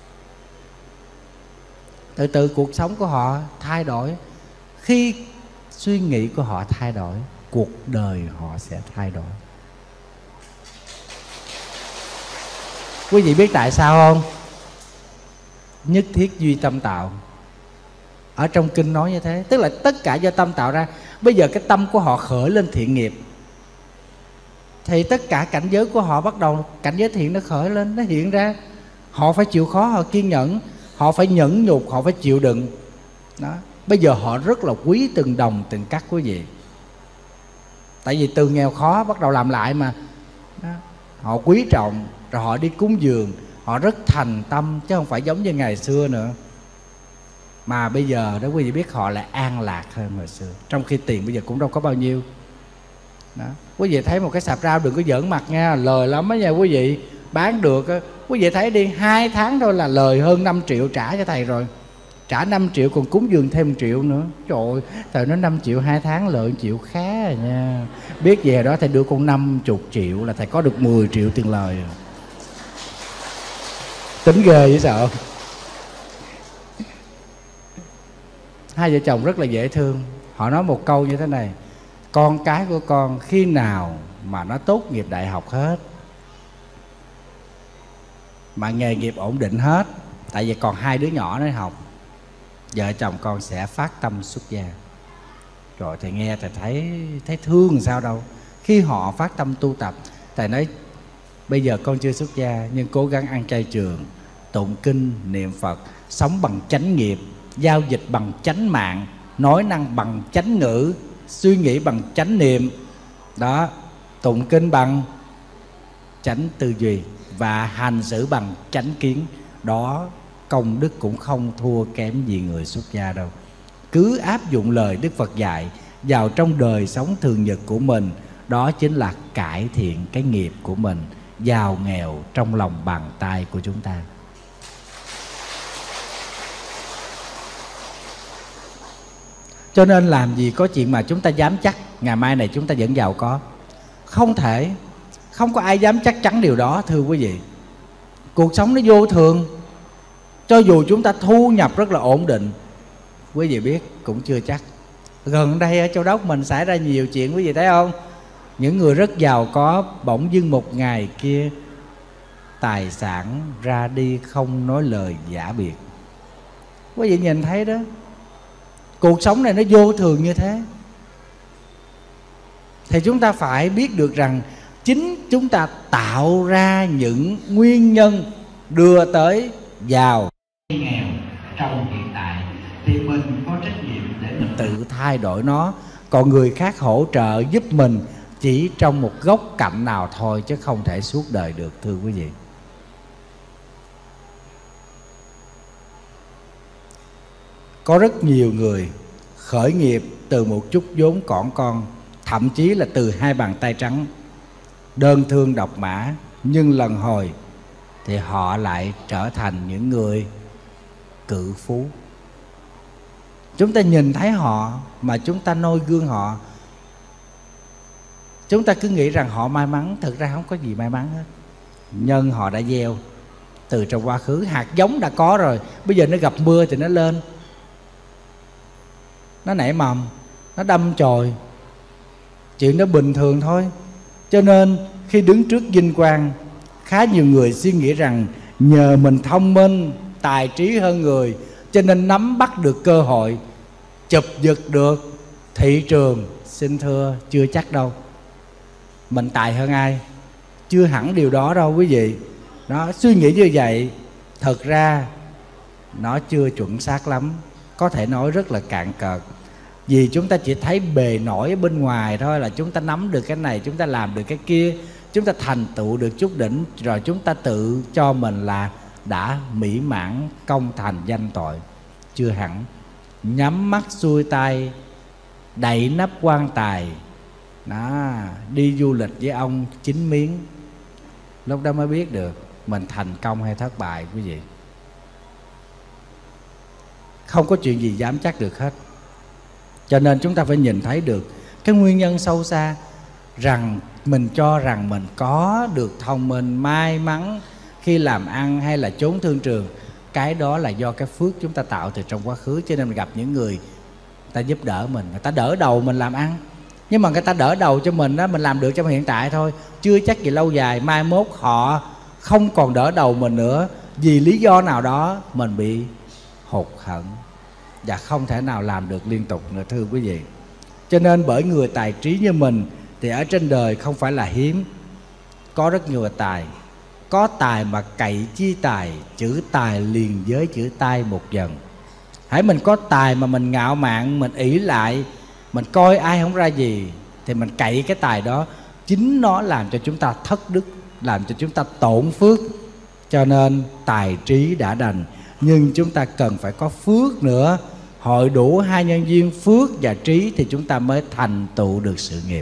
Từ từ cuộc sống của họ thay đổi. Khi suy nghĩ của họ thay đổi, cuộc đời họ sẽ thay đổi. Quý vị biết tại sao không? Nhất thiết duy tâm tạo. Ở trong kinh nói như thế. Tức là tất cả do tâm tạo ra. Bây giờ cái tâm của họ khởi lên thiện nghiệp, thì tất cả cảnh giới của họ bắt đầu, cảnh giới thiện nó khởi lên, nó hiện ra. Họ phải chịu khó, họ kiên nhẫn, họ phải nhẫn nhục, họ phải chịu đựng đó. Bây giờ họ rất là quý từng đồng từng cắt quý vị. Tại vì từ nghèo khó bắt đầu làm lại mà đó. Họ quý trọng, rồi họ đi cúng dường, họ rất thành tâm, chứ không phải giống như ngày xưa nữa. Mà bây giờ đó quý vị biết họ lại an lạc hơn hồi xưa. Trong khi tiền bây giờ cũng đâu có bao nhiêu đó. Quý vị thấy một cái sạp rau đừng có giỡn mặt nha, lời lắm á nha quý vị. Bán được á, quý vị thấy đi, hai tháng thôi là lời hơn năm triệu trả cho thầy rồi. Trả năm triệu còn cúng dường thêm một triệu nữa. Trời ơi, thầy nói năm triệu hai tháng lợi triệu khá rồi nha. Biết về đó thầy đưa con năm mươi triệu là thầy có được mười triệu tiền lời rồi. Tính ghê vậy sợ. Hai vợ chồng rất là dễ thương. Họ nói một câu như thế này: con cái của con khi nào mà nó tốt nghiệp đại học hết, mà nghề nghiệp ổn định hết, tại vì còn hai đứa nhỏ nó học, vợ chồng con sẽ phát tâm xuất gia. Rồi thầy nghe thầy thấy thấy thương làm sao đâu. Khi họ phát tâm tu tập, thầy nói bây giờ con chưa xuất gia nhưng cố gắng ăn chay trường, tụng kinh, niệm Phật, sống bằng chánh nghiệp, giao dịch bằng chánh mạng, nói năng bằng chánh ngữ, suy nghĩ bằng chánh niệm đó, tụng kinh bằng chánh tư duy và hành xử bằng chánh kiến. Đó, công đức cũng không thua kém gì người xuất gia đâu. Cứ áp dụng lời Đức Phật dạy vào trong đời sống thường nhật của mình. Đó chính là cải thiện cái nghiệp của mình, giàu nghèo trong lòng bàn tay của chúng ta. Cho nên làm gì có chuyện mà chúng ta dám chắc ngày mai này chúng ta vẫn giàu có. Không thể. Không có ai dám chắc chắn điều đó thưa quý vị. Cuộc sống nó vô thường. Cho dù chúng ta thu nhập rất là ổn định, quý vị biết cũng chưa chắc. Gần đây ở Châu Đốc mình xảy ra nhiều chuyện quý vị thấy không? Những người rất giàu có bỗng dưng một ngày kia tài sản ra đi không nói lời giả biệt. Quý vị nhìn thấy đó. Cuộc sống này nó vô thường như thế. Thì chúng ta phải biết được rằng chính chúng ta tạo ra những nguyên nhân đưa tới giàu nghèo trong hiện tại, thì mình có trách nhiệm để mình tự thay đổi nó. Còn người khác hỗ trợ giúp mình chỉ trong một góc cạnh nào thôi, chứ không thể suốt đời được thưa quý vị. Có rất nhiều người khởi nghiệp từ một chút vốn cỏn con, thậm chí là từ hai bàn tay trắng, đơn thương độc mã, nhưng lần hồi thì họ lại trở thành những người cự phú. Chúng ta nhìn thấy họ mà chúng ta noi gương họ, chúng ta cứ nghĩ rằng họ may mắn. Thực ra không có gì may mắn hết. Nhân họ đã gieo từ trong quá khứ, hạt giống đã có rồi. Bây giờ nó gặp mưa thì nó lên, nó nảy mầm, nó đâm chồi. Chuyện đó bình thường thôi. Cho nên khi đứng trước vinh quang, khá nhiều người suy nghĩ rằng nhờ mình thông minh, tài trí hơn người, cho nên nắm bắt được cơ hội, chụp giật được thị trường. Xin thưa, chưa chắc đâu. Mình tài hơn ai? Chưa hẳn điều đó đâu quý vị. Nó suy nghĩ như vậy, thật ra nó chưa chuẩn xác lắm. Có thể nói rất là cạn cợt. Vì chúng ta chỉ thấy bề nổi ở bên ngoài thôi, là chúng ta nắm được cái này, chúng ta làm được cái kia, chúng ta thành tựu được chút đỉnh, rồi chúng ta tự cho mình là đã mỹ mãn, công thành danh tội. Chưa hẳn. Nhắm mắt xuôi tay, đậy nắp quan tài, đó, đi du lịch với ông Chín Miếng, lúc đó mới biết được mình thành công hay thất bại quý vị. Không có chuyện gì dám chắc được hết. Cho nên chúng ta phải nhìn thấy được cái nguyên nhân sâu xa, rằng mình cho rằng mình có được thông minh, may mắn khi làm ăn hay là trốn thương trường. Cái đó là do cái phước chúng ta tạo từ trong quá khứ. Cho nên mình gặp những người ta giúp đỡ mình, người ta đỡ đầu mình làm ăn. Nhưng mà người ta đỡ đầu cho mình đó, mình làm được trong hiện tại thôi, chưa chắc gì lâu dài mai mốt họ không còn đỡ đầu mình nữa. Vì lý do nào đó mình bị hụt hẫng và không thể nào làm được liên tục nữa, thưa quý vị. Cho nên bởi người tài trí như mình thì ở trên đời không phải là hiếm. Có rất nhiều tài. Có tài mà cậy chi tài, chữ tài liền với chữ tai một dần. Hãy mình có tài mà mình ngạo mạn, mình ỷ lại, mình coi ai không ra gì, thì mình cậy cái tài đó, chính nó làm cho chúng ta thất đức, làm cho chúng ta tổn phước. Cho nên tài trí đã đành, nhưng chúng ta cần phải có phước nữa. Hội đủ hai nhân duyên phước và trí thì chúng ta mới thành tựu được sự nghiệp.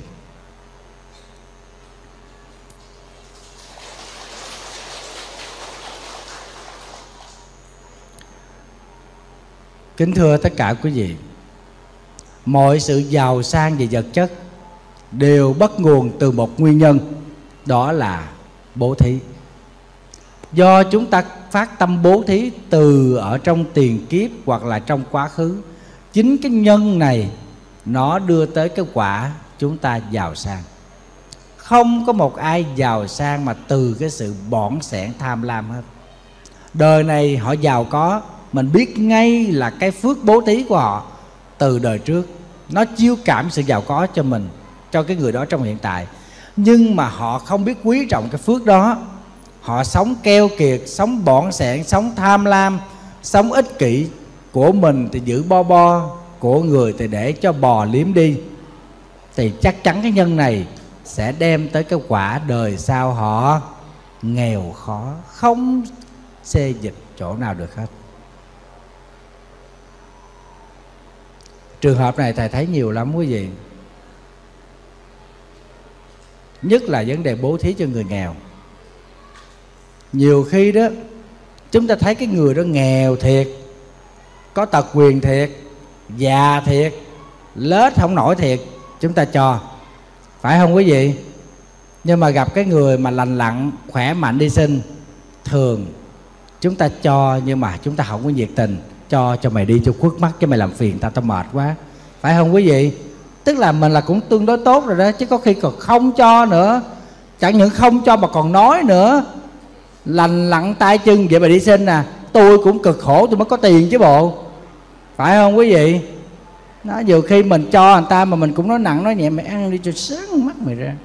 Kính thưa tất cả quý vị, mọi sự giàu sang về vật chất đều bắt nguồn từ một nguyên nhân, đó là bố thí. Do chúng ta phát tâm bố thí từ ở trong tiền kiếp hoặc là trong quá khứ, chính cái nhân này nó đưa tới cái quả chúng ta giàu sang. Không có một ai giàu sang mà từ cái sự bỏn sẻn tham lam hết. Đời này họ giàu có, mình biết ngay là cái phước bố thí của họ từ đời trước, nó chiêu cảm sự giàu có cho mình, cho cái người đó trong hiện tại. Nhưng mà họ không biết quý trọng cái phước đó. Họ sống keo kiệt, sống bỏn sẻn, sống tham lam, sống ích kỷ. Của mình thì giữ bo bo, của người thì để cho bò liếm đi. Thì chắc chắn cái nhân này sẽ đem tới cái quả đời sau họ nghèo khó, không xê dịch chỗ nào được hết. Trường hợp này thầy thấy nhiều lắm quý vị. Nhất là vấn đề bố thí cho người nghèo. Nhiều khi đó chúng ta thấy cái người đó nghèo thiệt, có tật quyền thiệt, già thiệt, lết không nổi thiệt, chúng ta cho, phải không quý vị? Nhưng mà gặp cái người mà lành lặn, khỏe mạnh đi sinh, thường chúng ta cho nhưng mà chúng ta không có nhiệt tình. Cho cho mày đi cho khuất mắt, chứ mày làm phiền tao, tao mệt quá, phải không quý vị? Tức là mình là cũng tương đối tốt rồi đó, chứ có khi còn không cho nữa. Chẳng những không cho mà còn nói nữa, lành lặn tay chân vậy mà đi sinh à, tôi cũng cực khổ tôi mới có tiền chứ bộ, phải không quý vị? Nó nhiều khi mình cho người ta mà mình cũng nói nặng nói nhẹ, mày ăn đi cho sáng mắt mày ra.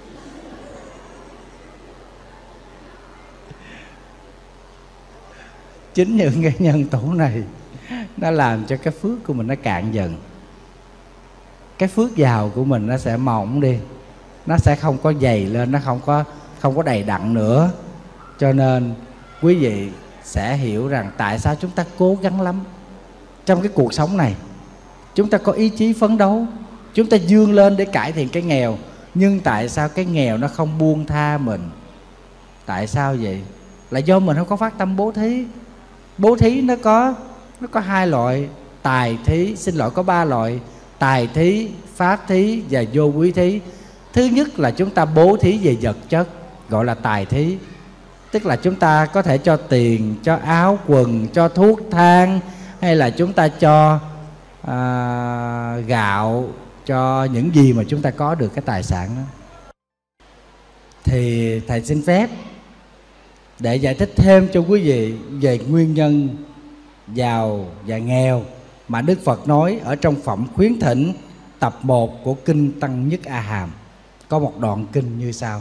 Chính những cái nhân tố này nó làm cho cái phước của mình nó cạn dần. Cái phước giàu của mình nó sẽ mỏng đi, nó sẽ không có dày lên, nó không có không có đầy đặn nữa. Cho nên quý vị sẽ hiểu rằng tại sao chúng ta cố gắng lắm trong cái cuộc sống này. Chúng ta có ý chí phấn đấu, chúng ta vươn lên để cải thiện cái nghèo. Nhưng tại sao cái nghèo nó không buông tha mình? Tại sao vậy? Là do mình không có phát tâm bố thí. Bố thí nó có Nó có hai loại tài thí, xin lỗi có ba loại: tài thí, pháp thí và vô quý thí. Thứ nhất là chúng ta bố thí về vật chất, gọi là tài thí. Tức là chúng ta có thể cho tiền, cho áo quần, cho thuốc thang, hay là chúng ta cho à, gạo, cho những gì mà chúng ta có được cái tài sản đó. Thì thầy xin phép để giải thích thêm cho quý vị về nguyên nhân giàu và nghèo mà Đức Phật nói ở trong Phẩm Khuyến Thỉnh tập một của Kinh Tăng Nhất A Hàm. Có một đoạn kinh như sau: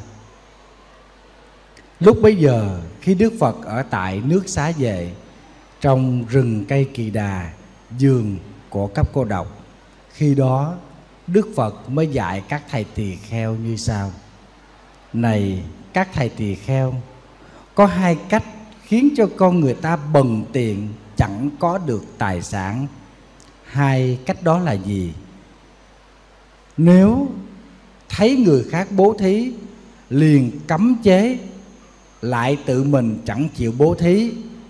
lúc bấy giờ khi Đức Phật ở tại nước Xá Vệ, trong rừng cây Kỳ Đà, vườn của các cô độc, khi đó Đức Phật mới dạy các thầy tỳ kheo như sau: này các thầy tỳ kheo, có hai cách khiến cho con người ta bần tiện, chẳng có được tài sản. Hai cách đó là gì? Nếu thấy người khác bố thí liền cấm chế, lại tự mình chẳng chịu bố thí.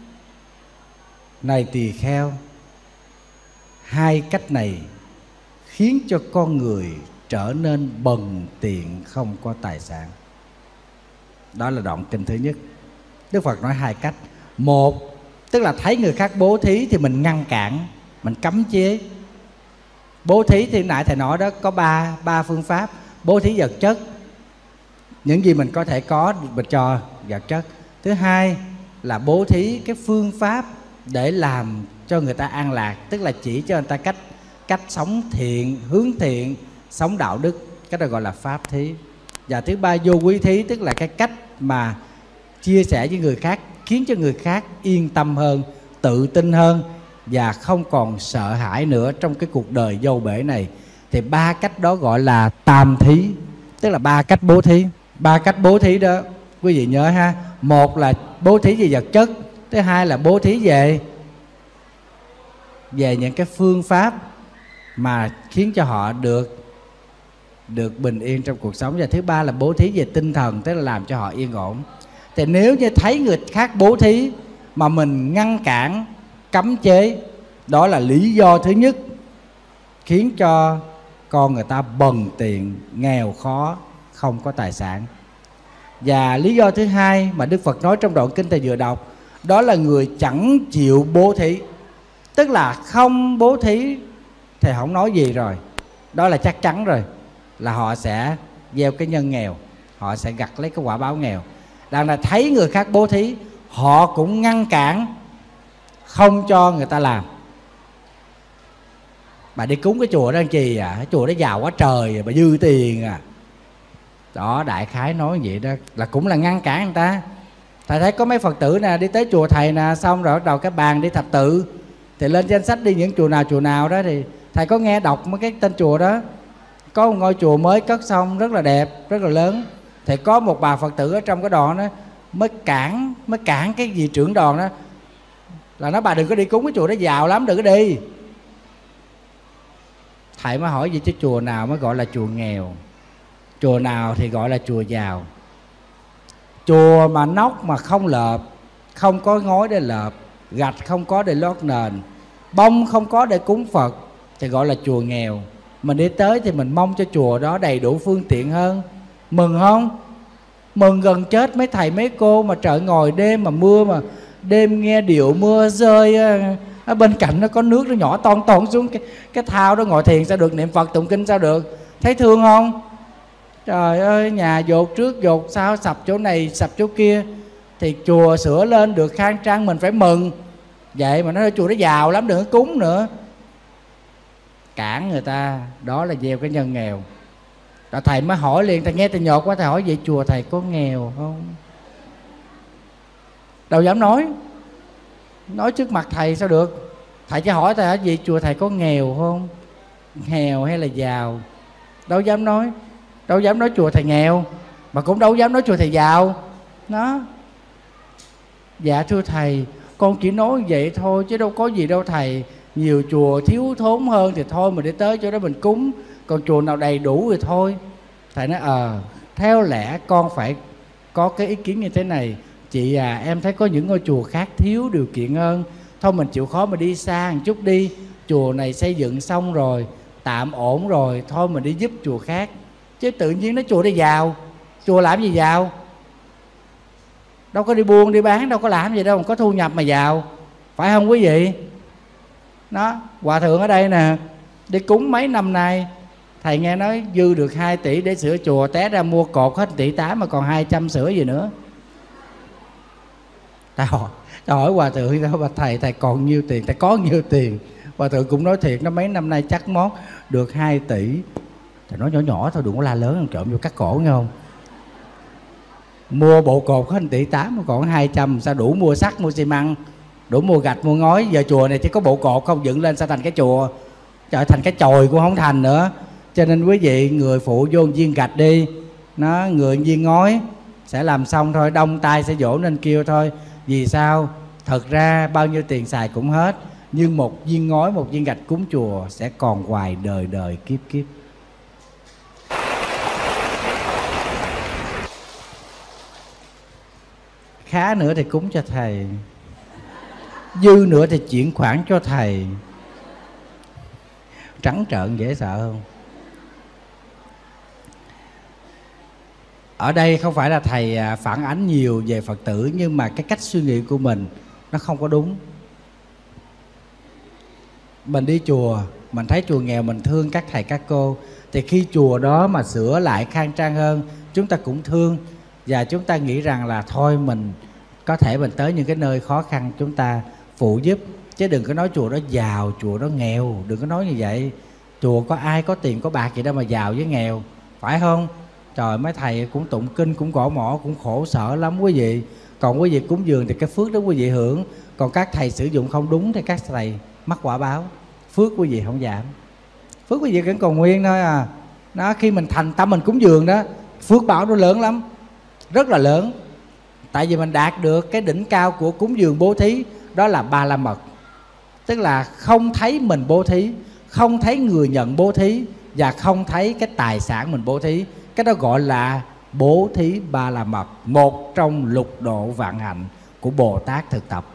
Này tỳ kheo, hai cách này khiến cho con người trở nên bần tiện, không có tài sản. Đó là đoạn kinh thứ nhất. Đức Phật nói hai cách. Một, tức là thấy người khác bố thí thì mình ngăn cản, mình cấm chế. Bố thí thì nãy thầy nói đó, có ba, ba phương pháp. Bố thí vật chất, những gì mình có thể có mình cho vật chất. Thứ hai là bố thí cái phương pháp để làm cho người ta an lạc, tức là chỉ cho người ta cách cách sống thiện, hướng thiện, sống đạo đức, cái đó gọi là pháp thí. Và thứ ba vô quý thí, tức là cái cách mà chia sẻ với người khác, khiến cho người khác yên tâm hơn, tự tin hơn và không còn sợ hãi nữa trong cái cuộc đời vô bể này. Thì ba cách đó gọi là tam thí, tức là ba cách bố thí. Ba cách bố thí đó quý vị nhớ ha. Một là bố thí về vật chất, thứ hai là bố thí về về những cái phương pháp mà khiến cho họ được được bình yên trong cuộc sống, và thứ ba là bố thí về tinh thần, tức là làm cho họ yên ổn. Thì nếu như thấy người khác bố thí mà mình ngăn cản, cấm chế, đó là lý do thứ nhất khiến cho con người ta bần tiện, nghèo khó, không có tài sản. Và lý do thứ hai mà Đức Phật nói trong đoạn kinh thầy vừa đọc, đó là người chẳng chịu bố thí. Tức là không bố thí thì không nói gì rồi, đó là chắc chắn rồi, là họ sẽ gieo cái nhân nghèo, họ sẽ gặt lấy cái quả báo nghèo. Đang là thấy người khác bố thí, họ cũng ngăn cản, không cho người ta làm. Bà đi cúng cái chùa đó làm chi à? Cái chùa đó giàu quá trời, bà dư tiền à. Đó, đại khái nói vậy đó, là cũng là ngăn cản người ta. Thầy thấy có mấy Phật tử nè, đi tới chùa thầy nè, xong rồi bắt đầu cái bàn đi thập tự, thì lên danh sách đi những chùa nào chùa nào đó, thì thầy có nghe đọc mấy cái tên chùa đó. Có một ngôi chùa mới cất xong rất là đẹp, rất là lớn, thì có một bà Phật tử ở trong cái đoàn đó mới cản, mới cản cái gì trưởng đoàn đó, là nói bà đừng có đi cúng cái chùa đó giàu lắm, đừng có đi. Thầy mới hỏi gì chứ chùa nào mới gọi là chùa nghèo, chùa nào thì gọi là chùa giàu? Chùa mà nóc mà không lợp, không có ngói để lợp, gạch không có để lót nền, bông không có để cúng Phật thì gọi là chùa nghèo. Mình đi tới thì mình mong cho chùa đó đầy đủ phương tiện hơn. Mừng không? Mừng gần chết mấy thầy mấy cô mà trời ngồi đêm mà mưa, mà đêm nghe điệu mưa rơi, ở bên cạnh nó có nước nó nhỏ ton ton xuống cái, cái thao đó, ngồi thiền sao được, niệm Phật tụng kinh sao được? Thấy thương không? Trời ơi, nhà dột trước dột sau, sập chỗ này sập chỗ kia, thì chùa sửa lên được khang trang mình phải mừng. Vậy mà nói chùa nó giàu lắm đừng có cúng nữa, cản người ta, đó là gieo cái nhân nghèo. Rồi thầy mới hỏi liền, thầy nghe thầy nhột quá, thầy hỏi vậy chùa thầy có nghèo không? Đâu dám nói, nói trước mặt thầy sao được. Thầy chỉ hỏi thầy vậy chùa thầy có nghèo không, nghèo hay là giàu? Đâu dám nói, đâu dám nói chùa thầy nghèo, mà cũng đâu dám nói chùa thầy giàu. Nó dạ thưa thầy, con chỉ nói vậy thôi chứ đâu có gì đâu thầy. Nhiều chùa thiếu thốn hơn thì thôi mình đi tới chỗ đó mình cúng, còn chùa nào đầy đủ thì thôi. Thầy nói ờ à, theo lẽ con phải có cái ý kiến như thế này. Chị à, em thấy có những ngôi chùa khác thiếu điều kiện hơn, thôi mình chịu khó mà đi xa một chút đi, chùa này xây dựng xong rồi, tạm ổn rồi, thôi mình đi giúp chùa khác. Chứ tự nhiên nói chùa đi giàu, chùa làm gì giàu? Đâu có đi buôn đi bán, đâu có làm gì đâu mà có thu nhập mà giàu, phải không quý vị? Đó, hòa thượng ở đây nè, đi cúng mấy năm nay, thầy nghe nói dư được hai tỷ để sửa chùa, té ra mua cột hết tỷ tám mà còn hai trăm sửa gì nữa. Ta hỏi, ta hỏi hòa thượng sao bà thầy, thầy còn nhiêu tiền, thầy có nhiêu tiền? Hòa thượng cũng nói thiệt, nó mấy năm nay chắc món được hai tỷ. Thầy nói nhỏ nhỏ thôi, đừng có la lớn, trộm vô cắt cổ nghe không? Mua bộ cột hết tỷ tám mà còn hai trăm, sao đủ mua sắt, mua xi măng, đủ mua gạch, mua ngói. Giờ chùa này chỉ có bộ cột không, dựng lên sao thành cái chùa? Trời, thành cái chòi cũng không thành nữa. Cho nên quý vị, người phụ vô viên gạch đi, nó người viên ngói sẽ làm xong thôi, đông tay sẽ dỗ nên kêu thôi. Vì sao? Thật ra bao nhiêu tiền xài cũng hết, nhưng một viên ngói, một viên gạch cúng chùa sẽ còn hoài đời đời kiếp kiếp. Khá nữa thì cúng cho thầy, dư nữa thì chuyển khoản cho thầy. Trắng trợn dễ sợ không? Ở đây không phải là thầy phản ánh nhiều về Phật tử, nhưng mà cái cách suy nghĩ của mình nó không có đúng. Mình đi chùa, mình thấy chùa nghèo, mình thương các thầy các cô, thì khi chùa đó mà sửa lại khang trang hơn, chúng ta cũng thương. Và chúng ta nghĩ rằng là thôi mình có thể mình tới những cái nơi khó khăn chúng ta phụ giúp. Chứ đừng có nói chùa đó giàu, chùa đó nghèo, đừng có nói như vậy. Chùa có ai có tiền có bạc gì đâu mà giàu với nghèo, phải không? Trời, mấy thầy cũng tụng kinh, cũng gõ mõ, cũng khổ sở lắm quý vị. Còn quý vị cúng dường thì cái phước đó quý vị hưởng. Còn các thầy sử dụng không đúng thì các thầy mắc quả báo. Phước quý vị không giảm, phước quý vị vẫn còn nguyên thôi à. Đó, khi mình thành tâm mình cúng dường đó, phước báo nó lớn lắm, rất là lớn. Tại vì mình đạt được cái đỉnh cao của cúng dường bố thí, đó là ba la mật. Tức là không thấy mình bố thí, không thấy người nhận bố thí, và không thấy cái tài sản mình bố thí. Cái đó gọi là bố thí ba la mật, một trong lục độ vạn hạnh của Bồ Tát thực tập.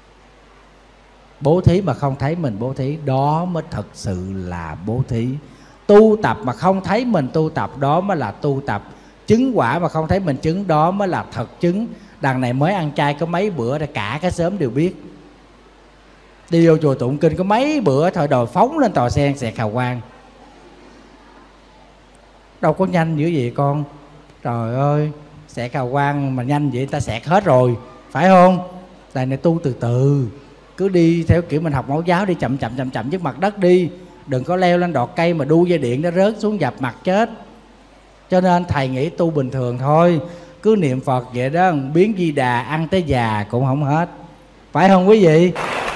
Bố thí mà không thấy mình bố thí, đó mới thật sự là bố thí. Tu tập mà không thấy mình tu tập, đó mới là tu tập. Chứng quả mà không thấy mình chứng, đó mới là thật chứng. Đằng này mới ăn chay có mấy bữa rồi cả cái xóm đều biết. Đi vô chùa tụng kinh có mấy bữa thôi đòi phóng lên tòa sen xẹt hào quang. Đâu có nhanh dữ vậy con. Trời ơi, xẹt hào quang mà nhanh vậy ta xẹt hết rồi, phải không? Tại này tu từ từ, cứ đi theo kiểu mình học mẫu giáo, đi chậm chậm chậm chậm trước mặt đất đi. Đừng có leo lên đọt cây mà đu dây điện nó rớt xuống dập mặt chết. Cho nên thầy nghĩ tu bình thường thôi, cứ niệm Phật vậy đó, biến Di Đà ăn tới già cũng không hết, phải không quý vị?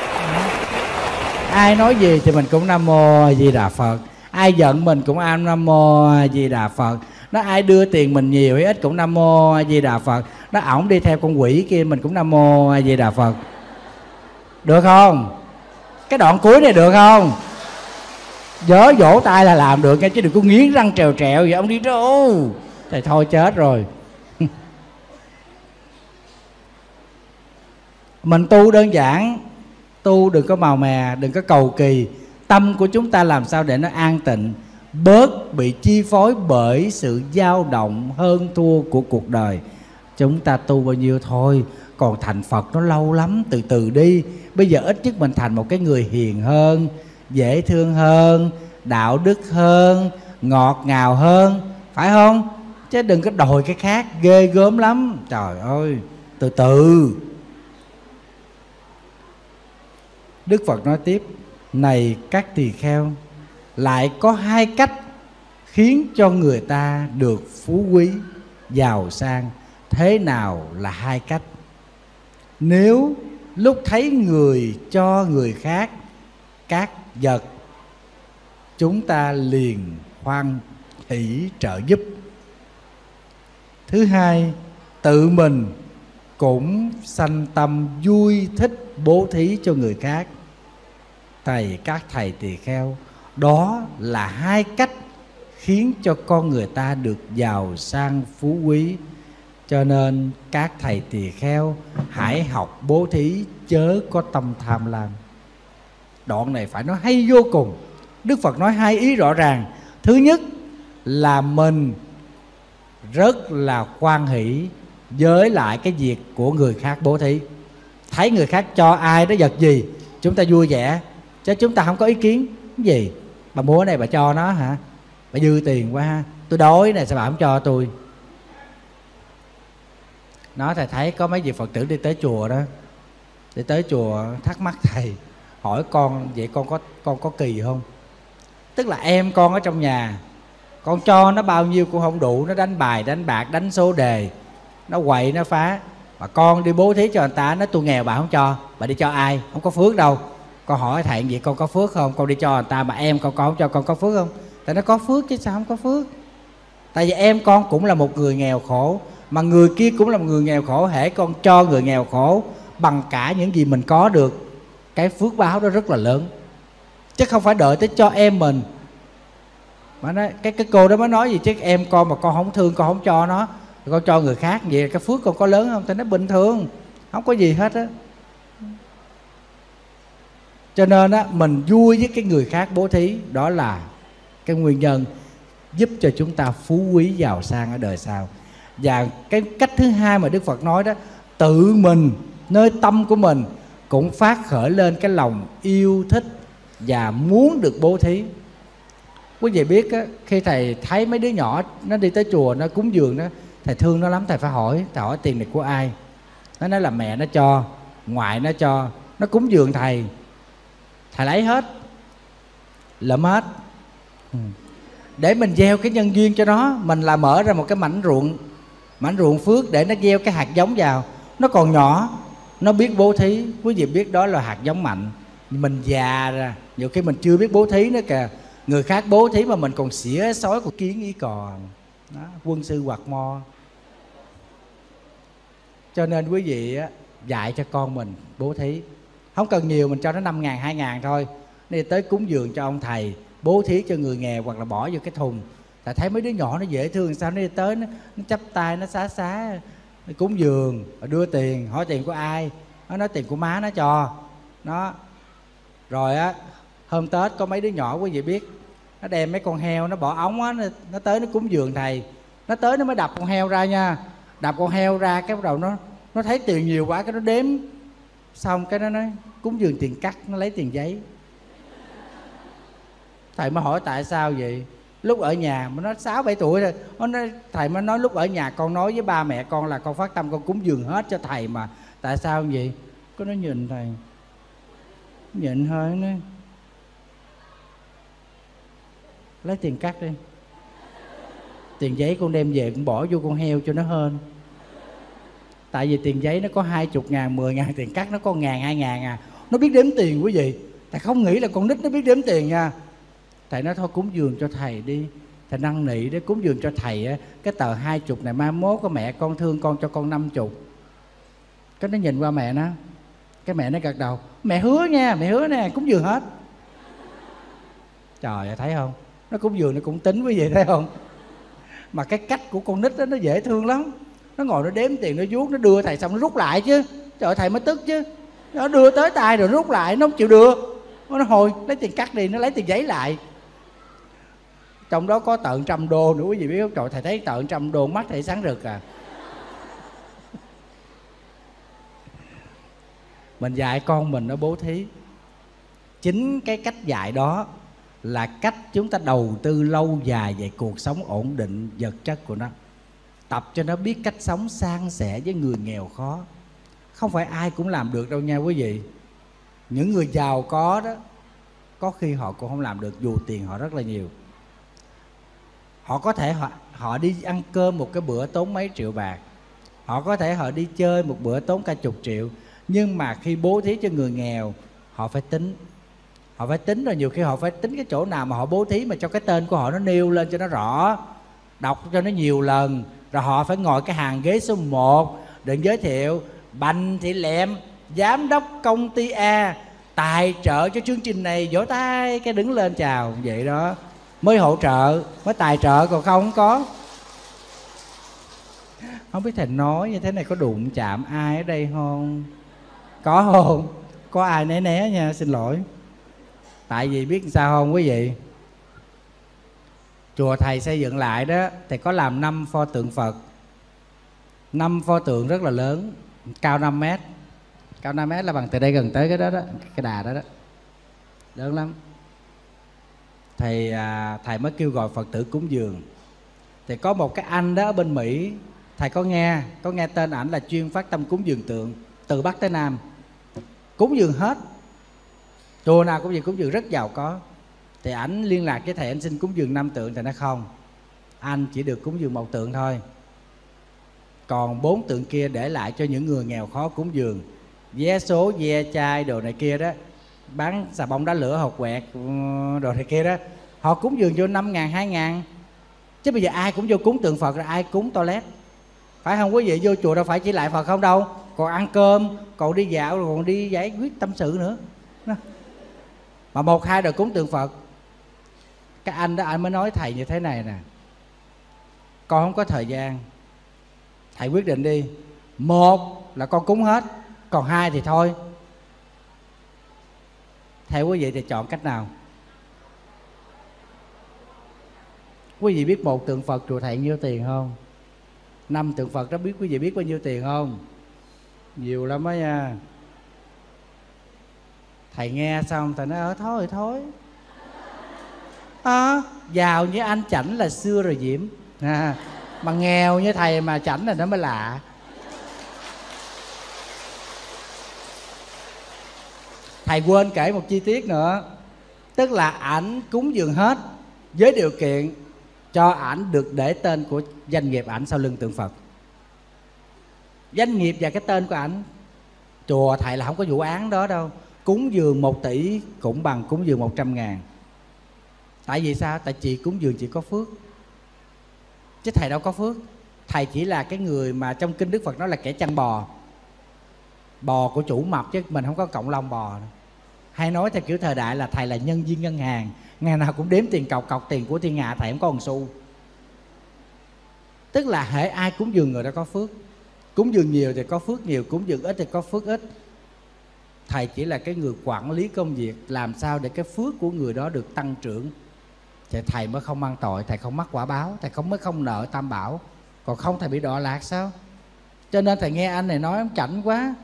Ai nói gì thì mình cũng Nam Mô A Di Đà Phật. Ai giận mình cũng Nam Mô A Di Đà Phật. Nó ai đưa tiền mình nhiều hay ít cũng Nam Mô A Di Đà Phật. Nó ổng đi theo con quỷ kia mình cũng Nam Mô A Di Đà Phật. Được không? Cái đoạn cuối này được không? Vớ vỗ tay là làm được nha, chứ đừng có nghiến răng trèo trèo vậy. Ông đi đâu thì thôi chết rồi. Mình tu đơn giản, tu đừng có màu mè, đừng có cầu kỳ. Tâm của chúng ta làm sao để nó an tịnh, bớt bị chi phối bởi sự dao động hơn thua của cuộc đời. Chúng ta tu bao nhiêu thôi, còn thành Phật nó lâu lắm, từ từ đi. Bây giờ ít nhất mình thành một cái người hiền hơn, dễ thương hơn, đạo đức hơn, ngọt ngào hơn, phải không? Chứ đừng có đòi cái khác, ghê gớm lắm. Trời ơi, từ từ. Đức Phật nói tiếp: này các tỳ kheo, lại có hai cách khiến cho người ta được phú quý, giàu sang. Thế nào là hai cách? Nếu lúc thấy người cho người khác các vật, chúng ta liền hoan hỷ trợ giúp. Thứ hai, tự mình cũng sanh tâm vui thích bố thí cho người khác. Thầy các thầy tỳ kheo, đó là hai cách khiến cho con người ta được giàu sang phú quý. Cho nên các thầy tỳ kheo hãy học bố thí, chớ có tâm tham lam. Đoạn này phải nói hay vô cùng. Đức Phật nói hai ý rõ ràng. Thứ nhất là mình rất là hoan hỷ với lại cái việc của người khác bố thí. Thấy người khác cho ai đó vật gì, chúng ta vui vẻ, chứ chúng ta không có ý kiến. Cái gì? Bà mua cái này bà cho nó hả? Bà dư tiền quá ha. Tôi đói này sao bà không cho tôi? Nói thầy thấy có mấy vị Phật tử đi tới chùa đó, đi tới chùa thắc mắc thầy, hỏi con vậy con có con có kỳ không? Tức là em con ở trong nhà, con cho nó bao nhiêu cũng không đủ, nó đánh bài, đánh bạc, đánh số đề, nó quậy, nó phá. Mà con đi bố thí cho người ta, nói tôi nghèo bà không cho, bà đi cho ai? Không có phước đâu. Con hỏi thầy vậy con có phước không? Con đi cho người ta mà em con, con không cho, con có phước không? Tại nó có phước chứ sao không có phước. Tại vì em con cũng là một người nghèo khổ, mà người kia cũng là một người nghèo khổ. Hễ con cho người nghèo khổ bằng cả những gì mình có được, cái phước báo đó rất là lớn, chứ không phải đợi tới cho em mình. Mà nói, cái cái cô đó mới nói gì chứ em con mà con không thương, con không cho nó, con cho người khác, vậy cái phước con có lớn không? Thì nó bình thường, không có gì hết á. Cho nên á, mình vui với cái người khác bố thí, đó là cái nguyên nhân giúp cho chúng ta phú quý giàu sang ở đời sau. Và cái cách thứ hai mà Đức Phật nói đó, tự mình nơi tâm của mình cũng phát khởi lên cái lòng yêu thích và muốn được bố thí. Quý vị biết á, khi thầy thấy mấy đứa nhỏ nó đi tới chùa nó cúng dường đó, thầy thương nó lắm. Thầy phải hỏi, thầy hỏi tiền này của ai? Nó nói là mẹ nó cho, ngoại nó cho. Nó cúng dường thầy, thầy lấy hết, lượm hết, để mình gieo cái nhân duyên cho nó. Mình là mở ra một cái mảnh ruộng, mảnh ruộng phước để nó gieo cái hạt giống vào. Nó còn nhỏ, nó biết bố thí. Quý vị biết đó là hạt giống mạnh. Mình già ra, nhiều khi mình chưa biết bố thí nữa kìa. Người khác bố thí mà mình còn xỉa sói của kiến ý còn đó, quân sư quạt mo. Cho nên quý vị á, dạy cho con mình bố thí. Không cần nhiều, mình cho nó năm ngàn, hai ngàn thôi. Đi tới cúng dường cho ông thầy, bố thí cho người nghèo, hoặc là bỏ vô cái thùng. Tại thấy mấy đứa nhỏ nó dễ thương, sao nó đi tới nó, nó chắp tay, nó xá xá, nó cúng dường, đưa tiền, hỏi tiền của ai? Nó nói tiền của má nó cho. Nó rồi á, hôm Tết có mấy đứa nhỏ quý vị biết, nó đem mấy con heo, nó bỏ ống á, nó, nó tới nó cúng dường thầy. Nó tới nó mới đập con heo ra nha. Đập con heo ra cái bắt đầu nó nó thấy tiền nhiều quá, cái nó đếm xong cái nó nói cúng dường tiền cắt, nó lấy tiền giấy. Thầy mới hỏi tại sao vậy? Lúc ở nhà mà nó sáu bảy tuổi rồi, nó nói, thầy mới nói lúc ở nhà con nói với ba mẹ con là con phát tâm con cúng dường hết cho thầy mà, tại sao vậy? Có nó nhìn thầy, nhìn hơi nó lấy tiền cắt đi, tiền giấy con đem về cũng bỏ vô con heo cho nó hên. Tại vì tiền giấy nó có hai chục ngàn, mười ngàn, tiền cắt nó có ngàn, hai ngàn à. Nó biết đếm tiền quý vị. Thầy không nghĩ là con nít nó biết đếm tiền nha. Thầy nói thôi cúng dường cho thầy đi. Thầy năn nỉ để cúng dường cho thầy á, cái tờ hai chục này mai mốt có mẹ con thương con cho con năm chục. Cái nó nhìn qua mẹ nó, cái mẹ nó gật đầu, mẹ hứa nha, mẹ hứa nè, cúng dường hết. Trời ơi, thấy không? Nó cúng dường nó cũng tính quý vị thấy không? Mà cái cách của con nít đó nó dễ thương lắm. Nó ngồi nó đếm tiền, nó vuốt, nó đưa thầy xong nó rút lại chứ. Trời ơi, thầy mới tức chứ. Nó đưa tới tay rồi rút lại, nó không chịu đưa. Nó hồi lấy tiền cắt đi, nó lấy tiền giấy lại. Trong đó có tận trăm đô nữa quý vị biết không? Trời, thầy thấy tận trăm đô mắt thầy sáng rực à. Mình dạy con mình nó bố thí. Chính cái cách dạy đó là cách chúng ta đầu tư lâu dài về cuộc sống ổn định vật chất của nó. Tập cho nó biết cách sống san sẻ với người nghèo khó. Không phải ai cũng làm được đâu nha quý vị. Những người giàu có đó, có khi họ cũng không làm được dù tiền họ rất là nhiều. Họ có thể họ, họ đi ăn cơm một cái bữa tốn mấy triệu bạc. Họ có thể họ đi chơi một bữa tốn cả chục triệu. Nhưng mà khi bố thí cho người nghèo, họ phải tính. Họ phải tính rồi nhiều khi họ phải tính cái chỗ nào mà họ bố thí mà cho cái tên của họ nó nêu lên cho nó rõ, đọc cho nó nhiều lần. Rồi họ phải ngồi cái hàng ghế số một, đừng giới thiệu Bành Thị Lẹm, giám đốc công ty A, tài trợ cho chương trình này, vỗ tay cái đứng lên chào vậy đó mới hỗ trợ, mới tài trợ, còn không không có. Không biết thầy nói như thế này có đụng chạm ai ở đây không? Có không? Có ai né né nha, xin lỗi. Tại vì biết sao không quý vị? Chùa thầy xây dựng lại đó, thầy có làm năm pho tượng Phật. Năm pho tượng rất là lớn, cao năm mét. Cao năm mét là bằng từ đây gần tới cái đó đó, cái đà đó đó. Lớn lắm. Thầy à, thầy mới kêu gọi Phật tử cúng dường. Thì có một cái anh đó ở bên Mỹ, thầy có nghe, có nghe tên ảnh là chuyên phát tâm cúng dường tượng từ Bắc tới Nam. Cúng dường hết. Chùa nào cũng vậy, cúng dường rất giàu có. Thì ảnh liên lạc với thầy, anh xin cúng dường năm tượng. Thầy nói không, anh chỉ được cúng dường một tượng thôi, còn bốn tượng kia để lại cho những người nghèo khó cúng dường. Vé số, ve chai đồ này kia đó, bán xà bông đá lửa hột quẹt đồ này kia đó, họ cúng dường vô năm ngàn, hai ngàn. Chứ bây giờ ai cũng vô cúng tượng Phật rồi ai cúng toilet, phải không quý vị? Vô chùa đâu phải chỉ lại Phật không đâu, còn ăn cơm, còn đi dạo, rồi còn đi giải quyết tâm sự nữa. Mà một hai đời cúng tượng Phật. Cái anh đó anh mới nói thầy như thế này nè: con không có thời gian, thầy quyết định đi. Một là con cúng hết, còn hai thì thôi. Theo quý vị thì chọn cách nào? Quý vị biết một tượng Phật chùa thầy nhiêu tiền không? Năm tượng Phật đó biết quý vị biết bao nhiêu tiền không? Nhiều lắm đó nha. Thầy nghe xong thầy nói ở thôi thôi à, giàu như anh chảnh là xưa rồi Diễm à, mà nghèo như thầy mà chảnh là nó mới lạ. Thầy quên kể một chi tiết nữa, tức là ảnh cúng dường hết với điều kiện cho ảnh được để tên của doanh nghiệp ảnh sau lưng tượng Phật. Doanh nghiệp và cái tên của ảnh. Chùa thầy là không có vụ án đó đâu. Cúng dường một tỷ cũng bằng cúng dường một trăm ngàn. Tại vì sao? Tại chị cúng dường chị có phước, chứ thầy đâu có phước. Thầy chỉ là cái người mà trong kinh Đức Phật nói là kẻ chăn bò, bò của chủ mập, chứ mình không có cộng lông bò. Hay nói theo kiểu thời đại là thầy là nhân viên ngân hàng, ngày nào cũng đếm tiền cọc cọc tiền của thiên hạ, thầy không có một xu. Tức là hễ ai cúng dường người đó có phước. Cúng dường nhiều thì có phước nhiều, cúng dường ít thì có phước ít. Thầy chỉ là cái người quản lý công việc, làm sao để cái phước của người đó được tăng trưởng, thì thầy mới không mang tội, thầy không mắc quả báo, thầy không mới không nợ tam bảo. Còn không thầy bị đọa lạc sao? Cho nên thầy nghe anh này nói ông chảnh quá,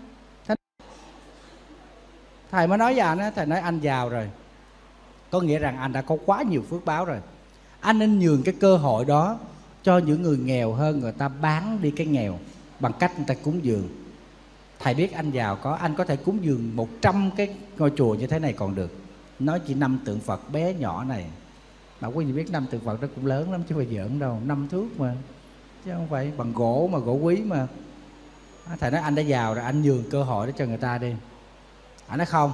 thầy mới nói với anh á, thầy nói anh giàu rồi, có nghĩa rằng anh đã có quá nhiều phước báo rồi. Anh nên nhường cái cơ hội đó cho những người nghèo hơn, người ta bán đi cái nghèo bằng cách người ta cúng dường. Thầy biết anh giàu có, anh có thể cúng dường một trăm cái ngôi chùa như thế này còn được. Nói chỉ năm tượng Phật bé nhỏ này. Mà quý vị biết năm tượng Phật đó cũng lớn lắm chứ không phải giỡn đâu, năm thước mà, chứ không phải bằng gỗ mà gỗ quý mà. Thầy nói anh đã giàu rồi, anh nhường cơ hội đó cho người ta đi. Anh nói không,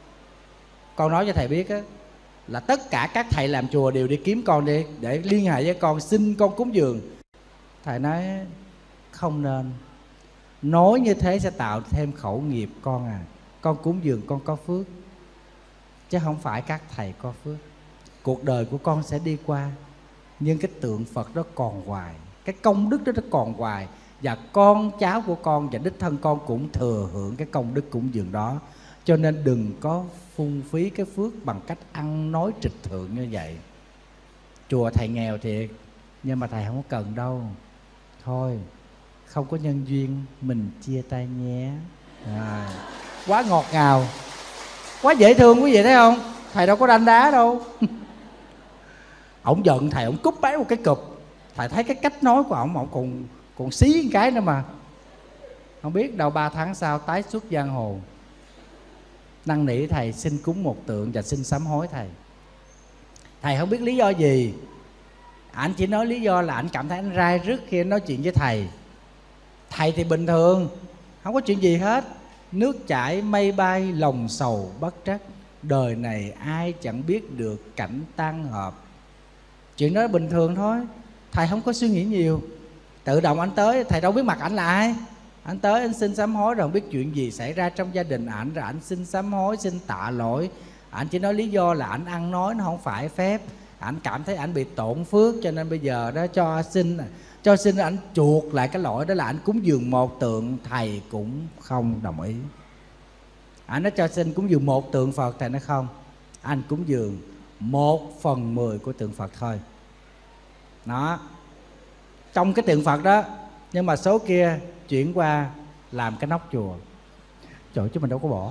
con nói cho thầy biết á, là tất cả các thầy làm chùa đều đi kiếm con đi, để liên hệ với con, xin con cúng dường. Thầy nói không nên. Nói như thế sẽ tạo thêm khẩu nghiệp con à. Con cúng dường con có phước, chứ không phải các thầy có phước. Cuộc đời của con sẽ đi qua, nhưng cái tượng Phật đó còn hoài, cái công đức đó nó còn hoài. Và con cháu của con và đích thân con cũng thừa hưởng cái công đức cúng dường đó. Cho nên đừng có phung phí cái phước bằng cách ăn nói trịch thượng như vậy. Chùa thầy nghèo thiệt, nhưng mà thầy không có cần đâu. Thôi, không có nhân duyên, mình chia tay nhé. À, quá ngọt ngào, quá dễ thương quý vị thấy không? Thầy đâu có đanh đá đâu. Ổng giận thầy, ổng cúp bán một cái cụp. Thầy thấy cái cách nói của ổng, ổng còn còn xí một cái nữa mà. Không biết đâu ba tháng sau tái xuất giang hồ, năn nỉ thầy xin cúng một tượng và xin sám hối thầy. Thầy không biết lý do gì, ảnh chỉ nói lý do là ảnh cảm thấy anh rai rứt khi anh nói chuyện với thầy. Thầy thì bình thường, không có chuyện gì hết. Nước chảy mây bay, lòng sầu bất trắc. Đời này ai chẳng biết được cảnh tan hợp. Chuyện đó bình thường thôi. Thầy không có suy nghĩ nhiều. Tự động anh tới, thầy đâu biết mặt ảnh là ai. Anh tới anh xin sám hối, rồi không biết chuyện gì xảy ra trong gia đình ảnh, rồi ảnh xin sám hối, xin tạ lỗi. Ảnh chỉ nói lý do là ảnh ăn nói nó không phải phép. ảnh cảm thấy ảnh bị tổn phước, cho nên bây giờ đó cho xin cho xin ảnh chuộc lại cái lỗi đó là ảnh cúng dường một tượng, thầy cũng không đồng ý. Ảnh nói cho xin cúng dường một tượng Phật, thầy nói không, anh cúng dường một phần mười của tượng Phật thôi. Nó trong cái tượng Phật đó, nhưng mà số kia chuyển qua làm cái nóc chùa. Trời, chứ mình đâu có bỏ.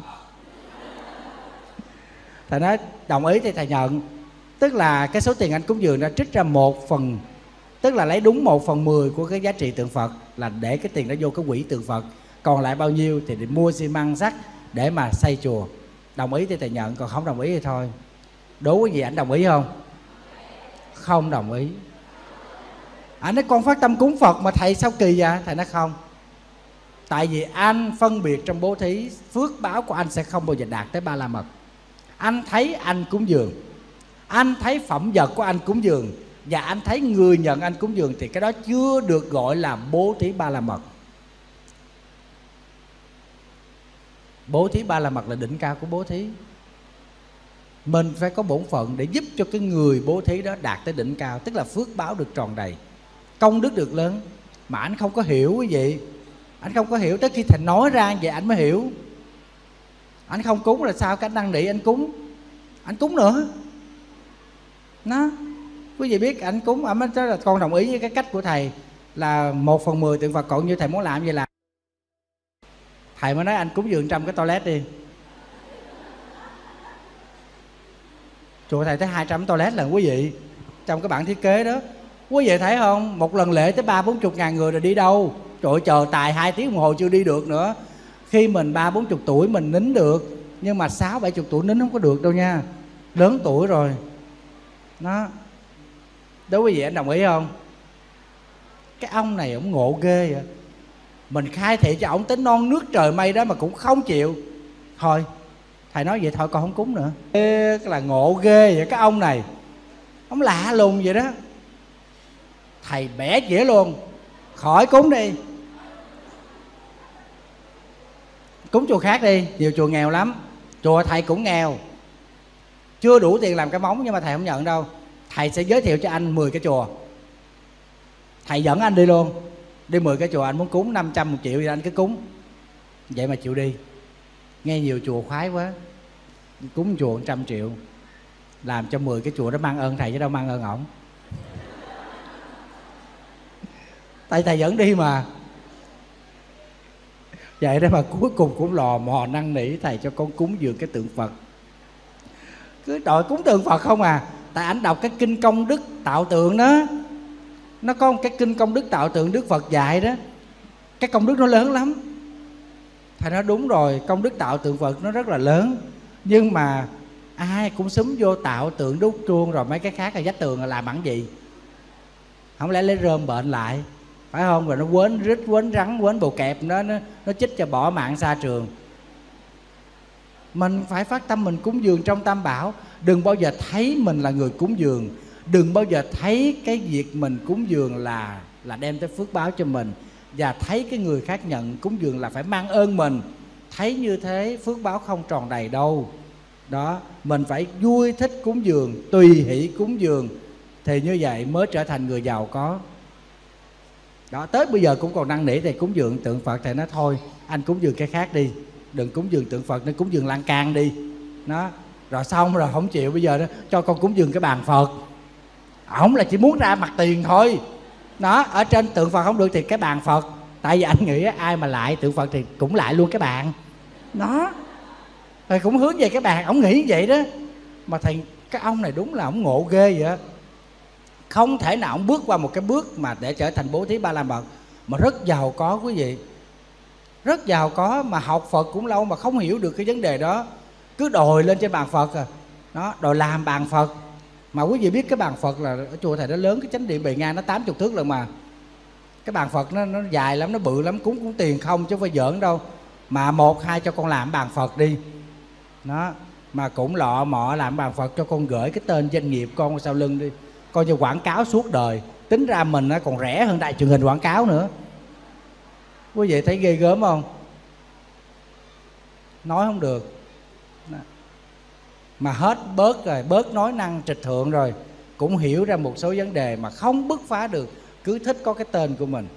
Thầy nói đồng ý thì thầy nhận. Tức là cái số tiền anh cúng dường đã trích ra một phần, tức là lấy đúng một phần mười của cái giá trị tượng Phật, là để cái tiền đó vô cái quỹ tượng Phật. Còn lại bao nhiêu thì để mua xi măng sắt để mà xây chùa. Đồng ý thì thầy nhận, còn không đồng ý thì thôi. Đố cái gì anh đồng ý không? Không đồng ý. Anh nói con phát tâm cúng Phật mà thầy sao kỳ vậy? Thầy nói không, tại vì anh phân biệt trong bố thí, phước báo của anh sẽ không bao giờ đạt tới ba la mật. Anh thấy anh cúng dường, anh thấy phẩm vật của anh cúng dường, và anh thấy người nhận anh cúng dường, thì cái đó chưa được gọi là bố thí ba la mật. Bố thí ba la mật là đỉnh cao của bố thí. Mình phải có bổn phận để giúp cho cái người bố thí đó đạt tới đỉnh cao, tức là phước báo được tròn đầy, công đức được lớn. Mà anh không có hiểu quý vị, anh không có hiểu, tới khi thầy nói ra vậy anh mới hiểu. Anh không cúng là sao? Cái anh năn nỉ anh cúng, anh cúng nữa nó. Quý vị biết anh cúng, anh mới nói là con đồng ý với cái cách của thầy là một phần mười tượng Phật, còn như thầy muốn làm vậy là thầy mới nói anh cúng dường trăm cái toilet đi. Chùa thầy tới hai trăm toilet lần quý vị, trong cái bản thiết kế đó. Quý vị thấy không, một lần lễ tới ba bốn chục ngàn người rồi đi đâu? Trời ơi, chờ tài hai tiếng đồng hồ chưa đi được nữa. Khi mình ba bốn chục tuổi mình nín được, nhưng mà sáu bảy chục tuổi nín không có được đâu nha, lớn tuổi rồi nó. Đối với quý vị anh đồng ý không? Cái ông này ổng ngộ ghê vậy. Mình khai thị cho ổng tính non nước trời mây đó mà cũng không chịu. Thôi thầy nói vậy thôi con không cúng nữa. Ê, là ngộ ghê vậy cái ông này. Ông lạ lùng vậy đó. Thầy bẻ dĩa luôn, khỏi cúng đi, cúng chùa khác đi. Nhiều chùa nghèo lắm, chùa thầy cũng nghèo, chưa đủ tiền làm cái móng, nhưng mà thầy không nhận đâu. Thầy sẽ giới thiệu cho anh mười cái chùa, thầy dẫn anh đi luôn. Đi mười cái chùa, anh muốn cúng năm trăm một triệu thì anh cứ cúng. Vậy mà chịu đi. Nghe nhiều chùa khoái quá, cúng chùa một trăm triệu, làm cho mười cái chùa đó mang ơn thầy chứ đâu mang ơn ổng. Tại thầy dẫn đi mà. Vậy đó mà cuối cùng cũng lò mò năn nỉ thầy cho con cúng dường cái tượng Phật. Cứ đòi cúng tượng Phật không à. Tại ảnh đọc cái kinh công đức tạo tượng đó, nó có một cái kinh công đức tạo tượng Đức Phật dạy đó, cái công đức nó lớn lắm. Thầy nói đúng rồi, công đức tạo tượng Phật nó rất là lớn, nhưng mà ai cũng xúm vô tạo tượng đúc chuông, rồi mấy cái khác là vách tường là làm bằng gì? Không lẽ lấy rơm bệnh lại, phải không? Rồi nó quến rít, quến rắn, quến bồ kẹp nó, nó, nó chích cho bỏ mạng xa trường. Mình phải phát tâm mình cúng dường trong Tam Bảo. Đừng bao giờ thấy mình là người cúng dường, đừng bao giờ thấy cái việc mình cúng dường là là đem tới phước báo cho mình, và thấy cái người khác nhận cúng dường là phải mang ơn mình. Thấy như thế phước báo không tròn đầy đâu. Đó, mình phải vui thích cúng dường, tùy hỷ cúng dường, thì như vậy mới trở thành người giàu có. Đó, tới bây giờ cũng còn năn nỉ thầy cúng dường tượng Phật. Thầy nói thôi anh cúng dường cái khác đi, đừng cúng dường tượng Phật, nên cúng dường lan can đi. Nó rồi xong rồi không chịu, bây giờ đó cho con cúng dường cái bàn Phật. Ổng là chỉ muốn ra mặt tiền thôi. Nó ở trên tượng Phật không được thì cái bàn Phật. Tại vì anh nghĩ ai mà lại tượng Phật thì cũng lại luôn cái bàn. Nó thầy cũng hướng về cái bàn, ổng nghĩ vậy đó. Mà thầy, cái ông này đúng là ổng ngộ ghê vậy á. Không thể nào ổng bước qua một cái bước mà để trở thành bố thí ba la mật, mà rất giàu có quý vị, rất giàu có, mà học Phật cũng lâu mà không hiểu được cái vấn đề đó, cứ đòi lên trên bàn Phật à. Nó đòi làm bàn Phật. Mà quý vị biết cái bàn Phật là ở chùa thầy nó lớn, cái chánh điện bề ngang nó tám mươi thước lần mà. Cái bàn Phật nó, nó dài lắm, nó bự lắm, cúng cũng tiền không chứ không phải giỡn đâu. Mà một hai cho con làm bàn Phật đi. Nó mà cũng lọ mọ làm bàn Phật, cho con gửi cái tên doanh nghiệp con sau lưng đi, coi như quảng cáo suốt đời. Tính ra mình nó còn rẻ hơn đài truyền hình quảng cáo nữa. Quý vị thấy ghê gớm không? Nói không được. Mà hết bớt rồi, bớt nói năng trịch thượng rồi, cũng hiểu ra một số vấn đề mà không bứt phá được, cứ thích có cái tên của mình.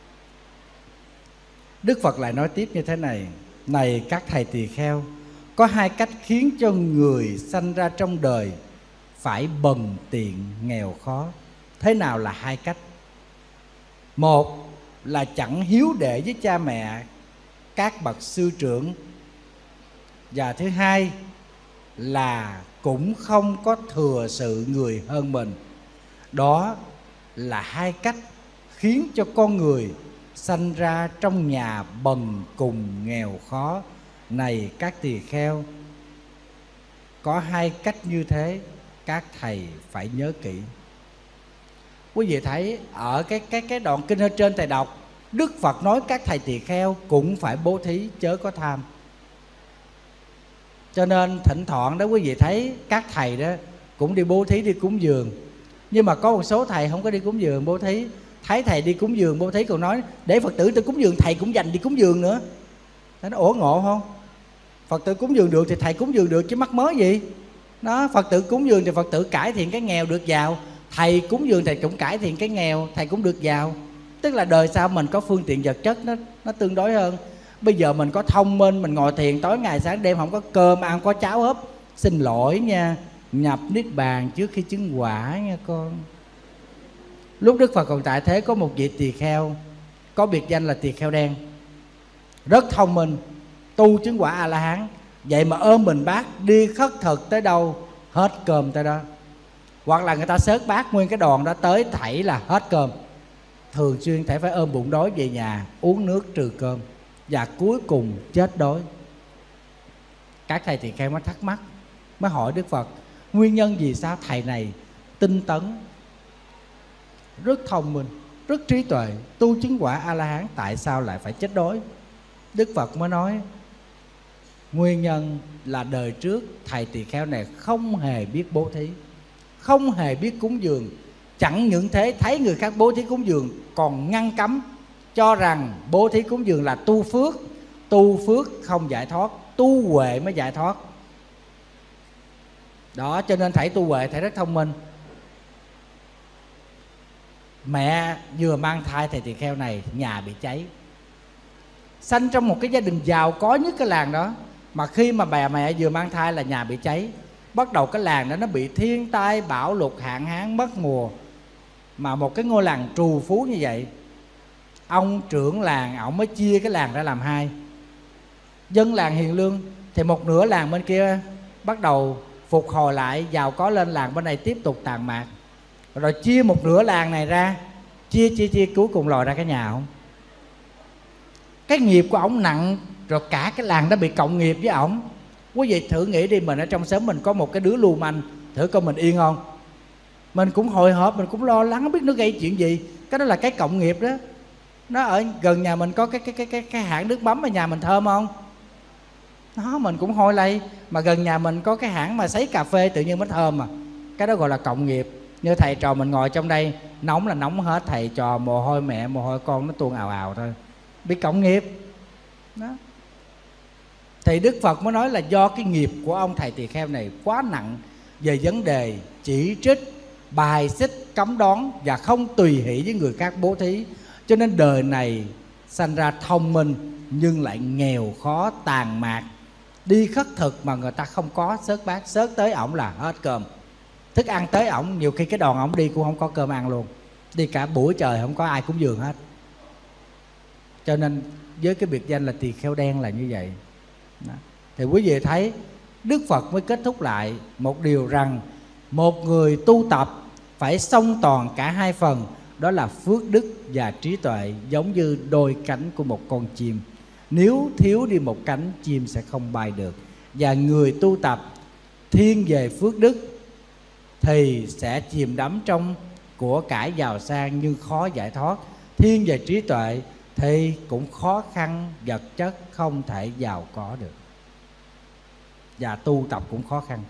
Đức Phật lại nói tiếp như thế này: này các thầy tỳ kheo, có hai cách khiến cho người sanh ra trong đời phải bần tiện nghèo khó. Thế nào là hai cách? Một là chẳng hiếu đệ với cha mẹ, các bậc sư trưởng. Và thứ hai là cũng không có thừa sự người hơn mình. Đó là hai cách khiến cho con người sanh ra trong nhà bần cùng nghèo khó. Này các tỳ kheo, có hai cách như thế, các thầy phải nhớ kỹ. Quý vị thấy ở cái cái cái đoạn kinh ở trên thầy đọc, Đức Phật nói các thầy tỳ kheo cũng phải bố thí, chớ có tham. Cho nên thỉnh thoảng đó quý vị thấy các thầy đó cũng đi bố thí, đi cúng dường. Nhưng mà có một số thầy không có đi cúng dường bố thí. Thấy thầy đi cúng dường bố thí còn nói để Phật tử tôi cúng dường, thầy cũng dành đi cúng dường nữa. Thế nó ổ ngộ không? Phật tử cúng dường được thì thầy cúng dường được chứ mắc mớ gì. Đó, Phật tử cúng dường thì Phật tử cải thiện cái nghèo được giàu. Thầy cúng dường thầy cũng cải thiện cái nghèo, thầy cũng được giàu. Tức là đời sau mình có phương tiện vật chất nó, nó tương đối hơn. Bây giờ mình có thông minh, mình ngồi thiền tối ngày sáng đêm không có cơm ăn, có cháo hấp, xin lỗi nha, nhập niết bàn trước khi chứng quả nha con. Lúc Đức Phật còn tại thế có một vị tỳ kheo có biệt danh là tỳ kheo đen, rất thông minh, tu chứng quả A-la-hán. Vậy mà ôm mình bát đi khất thực tới đâu hết cơm tới đó. Hoặc là người ta xớt bát nguyên cái đòn đó tới thảy là hết cơm. Thường xuyên thảy phải ôm bụng đói về nhà uống nước trừ cơm, và cuối cùng chết đói. Các thầy tỳ kheo mới thắc mắc, mới hỏi Đức Phật nguyên nhân vì sao thầy này tinh tấn, rất thông minh, rất trí tuệ, tu chứng quả A-la-hán, tại sao lại phải chết đói? Đức Phật mới nói nguyên nhân là đời trước thầy tỳ kheo này không hề biết bố thí, không hề biết cúng dường. Chẳng những thế, thấy người khác bố thí cúng dường còn ngăn cấm, cho rằng bố thí cúng dường là tu phước, tu phước không giải thoát, tu huệ mới giải thoát. Đó, cho nên thầy tu huệ, thầy rất thông minh. Mẹ vừa mang thai thầy tỳ kheo này, nhà bị cháy. Sanh trong một cái gia đình giàu có nhất cái làng đó, mà khi mà bà mẹ vừa mang thai là nhà bị cháy. Bắt đầu cái làng đó nó bị thiên tai, bão lụt, hạn hán, mất mùa. Mà một cái ngôi làng trù phú như vậy, ông trưởng làng ổng mới chia cái làng ra làm hai. Dân làng hiền lương thì một nửa làng bên kia bắt đầu phục hồi lại, giàu có lên, làng bên này tiếp tục tàn mạc. Rồi chia một nửa làng này ra, chia chia chia cuối cùng lòi ra cái nhà ông. Cái nghiệp của ổng nặng, rồi cả cái làng đó bị cộng nghiệp với ổng. Quý vị thử nghĩ đi, mình ở trong xóm mình có một cái đứa lưu manh, thử coi mình yên không? Mình cũng hồi hộp, mình cũng lo lắng, không biết nó gây chuyện gì. Cái đó là cái cộng nghiệp đó. Nó ở gần nhà mình có cái cái cái cái, cái hãng nước mắm ở nhà mình thơm không? Đó, mình cũng hôi lây. Mà gần nhà mình có cái hãng mà sấy cà phê tự nhiên mới thơm mà. Cái đó gọi là cộng nghiệp. Như thầy trò mình ngồi trong đây, nóng là nóng hết, thầy trò mồ hôi mẹ, mồ hôi con nó tuôn ào ào thôi. Bị cộng nghiệp. Đó. Thì Đức Phật mới nói là do cái nghiệp của ông thầy tỳ kheo này quá nặng về vấn đề chỉ trích, bài xích, cấm đoán và không tùy hỷ với người khác bố thí, cho nên đời này sanh ra thông minh nhưng lại nghèo khó tàn mạc. Đi khất thực mà người ta không có xớt bát, xớt tới ổng là hết cơm. Thức ăn tới ổng, nhiều khi cái đòn ổng đi cũng không có cơm ăn luôn. Đi cả buổi trời không có ai cúng dường hết. Cho nên với cái biệt danh là tỳ kheo đen là như vậy. Đó. Thì quý vị thấy Đức Phật mới kết thúc lại một điều rằng một người tu tập phải song toàn cả hai phần, đó là phước đức và trí tuệ, giống như đôi cánh của một con chim. Nếu thiếu đi một cánh, chim sẽ không bay được. Và người tu tập thiên về phước đức thì sẽ chìm đắm trong của cải giàu sang nhưng khó giải thoát. Thiên về trí tuệ thì cũng khó khăn, vật chất không thể giàu có được, và tu tập cũng khó khăn.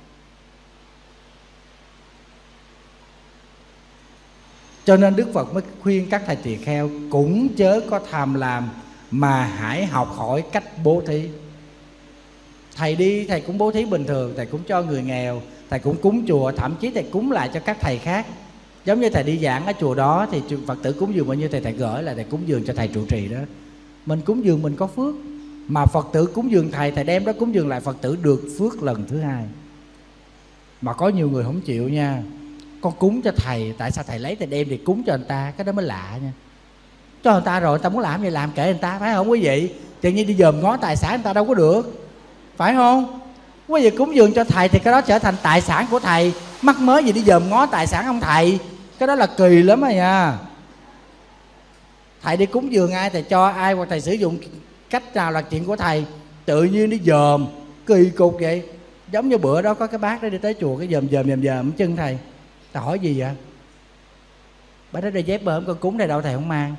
Cho nên Đức Phật mới khuyên các thầy tỳ kheo cũng chớ có tham lam, mà hãy học hỏi cách bố thí. Thầy đi thầy cũng bố thí bình thường, thầy cũng cho người nghèo, thầy cũng cúng chùa, thậm chí thầy cúng lại cho các thầy khác. Giống như thầy đi giảng ở chùa đó thì Phật tử cúng dường bao nhiêu thầy thầy gửi là thầy cúng dường cho thầy trụ trì đó. Mình cúng dường mình có phước, mà Phật tử cúng dường thầy, thầy đem đó cúng dường lại Phật tử được phước lần thứ hai. Mà có nhiều người không chịu nha. Con cúng cho thầy, tại sao thầy lấy thầy đem thì cúng cho người ta, cái đó mới lạ nha. Cho người ta rồi người ta muốn làm gì làm, kệ người ta, phải không quý vị? Tự nhiên đi dòm ngó tài sản người ta đâu có được, phải không? Quý vị cúng dường cho thầy thì cái đó trở thành tài sản của thầy, mắc mới gì đi dòm ngó tài sản ông thầy, cái đó là kỳ lắm rồi nha. Thầy đi cúng dường ai, thầy cho ai hoặc thầy sử dụng cách nào là chuyện của thầy, tự nhiên đi dòm, kỳ cục vậy. Giống như bữa đó có cái bác đó đi tới chùa, cái dòm dòm dòm dòm chân thầy. Thầy hỏi gì vậy? Bác đó đôi dép bơm con cúng đây đâu thầy không mang.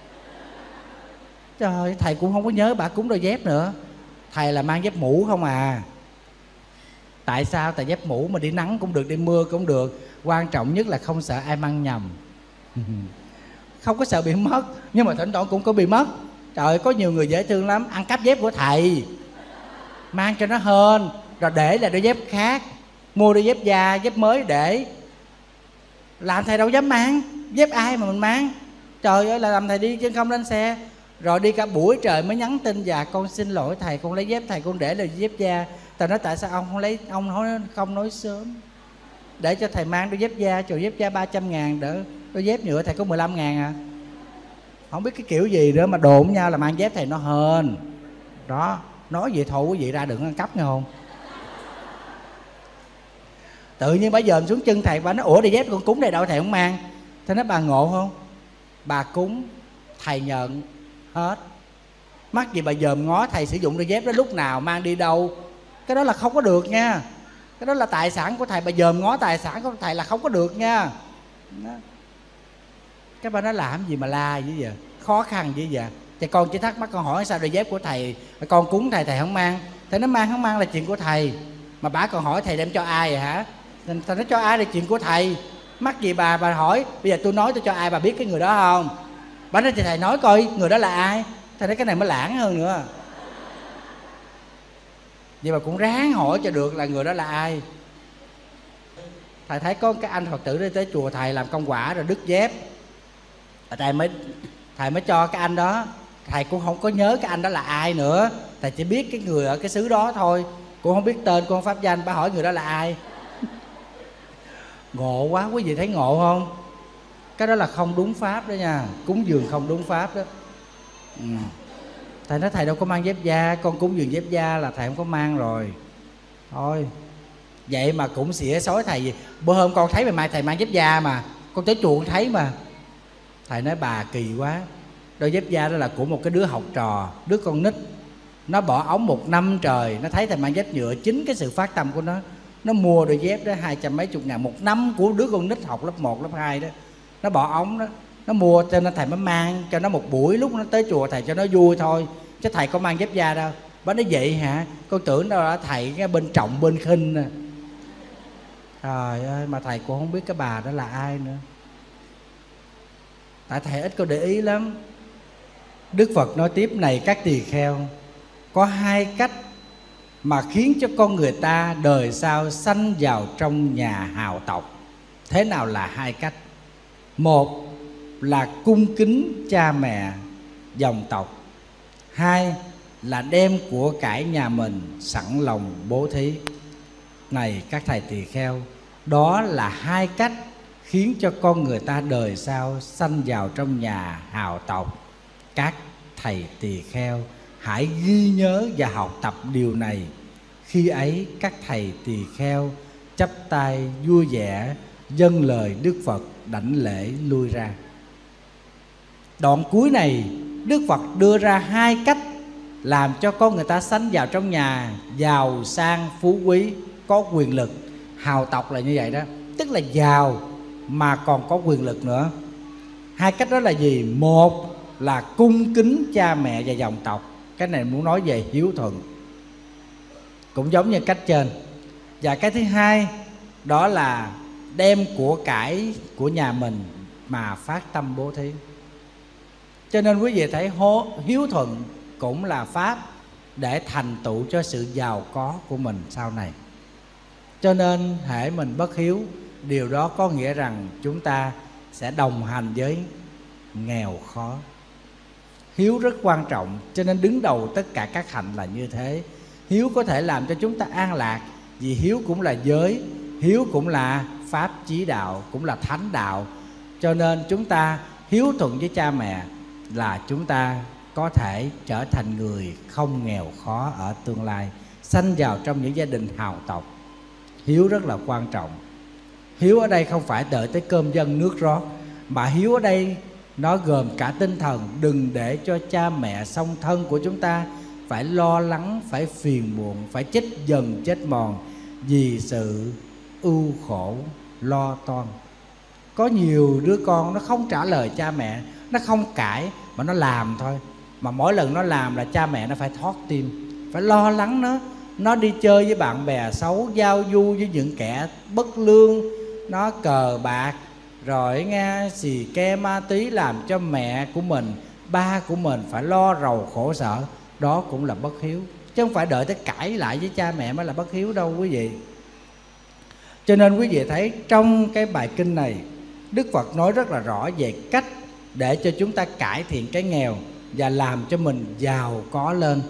Trời, thầy cũng không có nhớ bà cúng đôi dép nữa. Thầy là mang dép mũ không à. Tại sao? Tại dép mũ mà đi nắng cũng được, đi mưa cũng được. Quan trọng nhất là không sợ ai mang nhầm. Không có sợ bị mất, nhưng mà thỉnh thoảng cũng có bị mất. Trời ơi, có nhiều người dễ thương lắm, ăn cắp dép của thầy, mang cho nó hên, rồi để là đôi dép khác, mua đôi dép da, dép mới để. Làm thầy đâu dám mang, dép ai mà mình mang. Trời ơi, là làm thầy đi chứ không lên xe. Rồi đi cả buổi trời mới nhắn tin: dạ con xin lỗi thầy, con lấy dép thầy con để là dép da. Tao nói tại sao ông không lấy, ông nói không nói sớm, để cho thầy mang đôi dép da. Trời, dép da ba trăm ngàn, đỡ đôi dép nhựa thầy có mười lăm ngàn à. Không biết cái kiểu gì nữa mà đồn với nhau là mang dép thầy nó hên. Đó, nói vậy thôi quý vị ra đừng ăn cắp nghe không. Tự nhiên bà dòm xuống chân thầy, bà nói: ủa đôi dép con cúng đây đâu thầy không mang. Thầy nói: bà ngộ không, bà cúng thầy nhận hết, mắc gì bà dòm ngó thầy sử dụng đôi dép đó lúc nào, mang đi đâu. Cái đó là không có được nha. Cái đó là tài sản của thầy, bà dòm ngó tài sản của thầy là không có được nha. Đó. Cái bà nói làm gì mà la dữ vậy, khó khăn dữ vậy. Thì con chỉ thắc mắc, con hỏi sao đôi dép của thầy con cúng thầy thầy không mang. Thầy nói mang không mang là chuyện của thầy. Mà bà còn hỏi thầy đem cho ai vậy hả? Thầy nói cho ai là chuyện của thầy, mắc gì bà bà hỏi. Bây giờ tôi nói tôi cho ai, bà biết cái người đó không? Bà nói thì thầy nói coi người đó là ai. Thầy nói cái này mới lãng hơn nữa. Vậy mà cũng ráng hỏi cho được là người đó là ai. Thầy thấy có cái anh Phật tử đi tới chùa thầy làm công quả rồi đứt dép. Thầy mới thầy mới cho cái anh đó. Thầy cũng không có nhớ cái anh đó là ai nữa. Thầy chỉ biết cái người ở cái xứ đó thôi, cũng không biết tên, con pháp danh. Bà hỏi người đó là ai. Ngộ quá, quý vị thấy ngộ không? Cái đó là không đúng pháp đó nha. Cúng dường không đúng pháp đó. Ừ. Thầy nói thầy đâu có mang dép da, con cúng dường dép da là thầy không có mang rồi. Thôi vậy mà cũng xỉa xói thầy gì. Bữa hôm con thấy mày mai thầy mang dép da mà, con tới chùa con thấy mà. Thầy nói bà kỳ quá. Đôi dép da đó là của một cái đứa học trò, đứa con nít. Nó bỏ ống một năm trời, nó thấy thầy mang dép nhựa, chính cái sự phát tâm của nó, nó mua đôi dép đó hai trăm mấy chục ngàn một năm của đứa con nít học lớp một, lớp hai đó. Nó bỏ ống đó, nó mua cho nên thầy mới mang cho nó một buổi lúc nó tới chùa thầy cho nó vui thôi, chứ thầy có mang dép da đâu. Bà nói vậy hả? Con tưởng đâu là thầy cái bên trọng bên khinh nè. Trời ơi, mà thầy cũng không biết cái bà đó là ai nữa. Tại thầy ít có để ý lắm. Đức Phật nói tiếp này các tỳ kheo, có hai cách mà khiến cho con người ta đời sau sanh vào trong nhà hào tộc. Thế nào là hai cách? Một là cung kính cha mẹ dòng tộc. Hai là đem của cải nhà mình sẵn lòng bố thí. Này các thầy tỳ kheo, đó là hai cách khiến cho con người ta đời sau sanh vào trong nhà hào tộc. Các thầy tỳ kheo hãy ghi nhớ và học tập điều này. Khi ấy các thầy tỳ kheo chắp tay vui vẻ dâng lời Đức Phật đảnh lễ lui ra. Đoạn cuối này Đức Phật đưa ra hai cách làm cho con người ta sanh vào trong nhà giàu sang phú quý, có quyền lực. Hào tộc là như vậy đó, tức là giàu mà còn có quyền lực nữa. Hai cách đó là gì? Một là cung kính cha mẹ và dòng tộc. Cái này muốn nói về hiếu thuận, cũng giống như cách trên. Và cái thứ hai đó là đem của cải của nhà mình mà phát tâm bố thí. Cho nên quý vị thấy hiếu thuận cũng là pháp, để thành tựu cho sự giàu có của mình sau này. Cho nên hễ mình bất hiếu, điều đó có nghĩa rằng chúng ta sẽ đồng hành với nghèo khó. Hiếu rất quan trọng, cho nên đứng đầu tất cả các hạnh là như thế. Hiếu có thể làm cho chúng ta an lạc, vì hiếu cũng là giới, hiếu cũng là pháp chí đạo, cũng là thánh đạo. Cho nên chúng ta hiếu thuận với cha mẹ là chúng ta có thể trở thành người không nghèo khó ở tương lai, sanh vào trong những gia đình hào tộc. Hiếu rất là quan trọng. Hiếu ở đây không phải đợi tới cơm dân nước rót, mà hiếu ở đây nó gồm cả tinh thần. Đừng để cho cha mẹ song thân của chúng ta phải lo lắng, phải phiền muộn, phải chết dần chết mòn vì sự ưu khổ lo toan. Có nhiều đứa con nó không trả lời cha mẹ, nó không cãi mà nó làm thôi. Mà mỗi lần nó làm là cha mẹ nó phải thót tim, phải lo lắng nó. Nó đi chơi với bạn bè xấu, giao du với những kẻ bất lương, nó cờ bạc, rồi nghe xì ke ma túy, làm cho mẹ của mình, ba của mình phải lo rầu khổ sở. Đó cũng là bất hiếu, chứ không phải đợi tới cãi lại với cha mẹ mới là bất hiếu đâu quý vị. Cho nên quý vị thấy trong cái bài kinh này, Đức Phật nói rất là rõ về cách để cho chúng ta cải thiện cái nghèo và làm cho mình giàu có lên.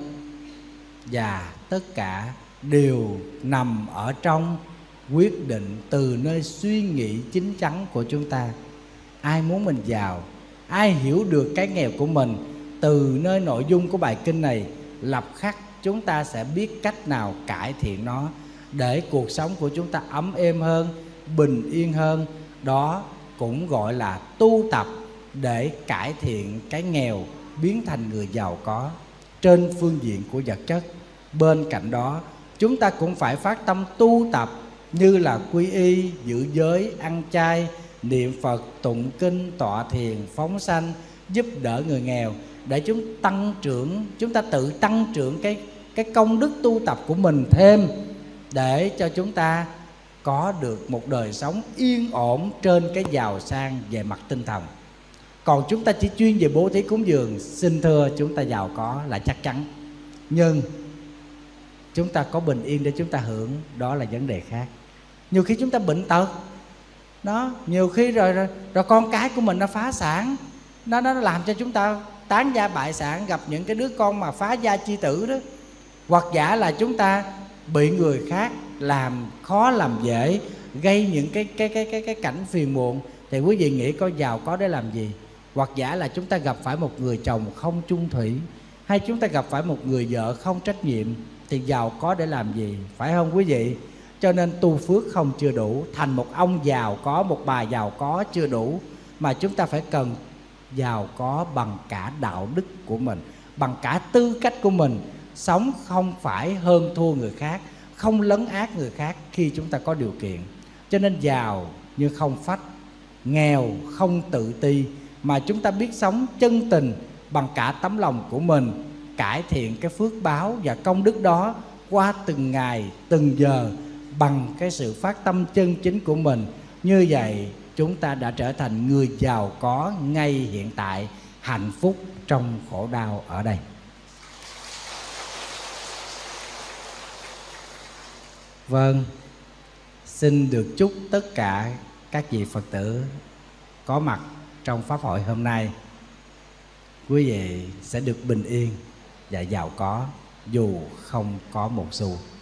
Và tất cả đều nằm ở trong quyết định từ nơi suy nghĩ chính chắn của chúng ta. Ai muốn mình giàu, ai hiểu được cái nghèo của mình, từ nơi nội dung của bài kinh này lập khắc chúng ta sẽ biết cách nào cải thiện nó để cuộc sống của chúng ta ấm êm hơn, bình yên hơn. Đó cũng gọi là tu tập để cải thiện cái nghèo, biến thành người giàu có trên phương diện của vật chất. Bên cạnh đó, chúng ta cũng phải phát tâm tu tập như là quy y, giữ giới, ăn chay, niệm Phật, tụng kinh, tọa thiền, phóng sanh, giúp đỡ người nghèo, để chúng tăng trưởng, chúng ta tự tăng trưởng cái, cái công đức tu tập của mình thêm, để cho chúng ta có được một đời sống yên ổn trên cái giàu sang về mặt tinh thần. Còn chúng ta chỉ chuyên về bố thí cúng dường, xin thưa chúng ta giàu có là chắc chắn, nhưng chúng ta có bình yên để chúng ta hưởng, đó là vấn đề khác. Nhiều khi chúng ta bệnh tật đó, nhiều khi rồi, rồi rồi con cái của mình nó phá sản, nó nó làm cho chúng ta tán gia bại sản, gặp những cái đứa con mà phá gia chi tử đó. Hoặc giả là chúng ta bị người khác làm khó làm dễ, gây những cái cái cái cái cái cảnh phiền muộn, thì quý vị nghĩ có giàu có để làm gì? Hoặc giả là chúng ta gặp phải một người chồng không chung thủy, hay chúng ta gặp phải một người vợ không trách nhiệm, thì giàu có để làm gì? Phải không quý vị? Cho nên tu phước không chưa đủ, thành một ông giàu có, một bà giàu có chưa đủ, mà chúng ta phải cần giàu có bằng cả đạo đức của mình, bằng cả tư cách của mình, sống không phải hơn thua người khác, không lấn át người khác khi chúng ta có điều kiện. Cho nên giàu nhưng không phách, nghèo không tự ti, mà chúng ta biết sống chân tình bằng cả tấm lòng của mình, cải thiện cái phước báo và công đức đó qua từng ngày, từng giờ, bằng cái sự phát tâm chân chính của mình. Như vậy chúng ta đã trở thành người giàu có ngay hiện tại, hạnh phúc trong khổ đau ở đây. Vâng, xin được chúc tất cả các vị Phật tử có mặt trong pháp hội hôm nay, quý vị sẽ được bình yên và giàu có dù không có một xu.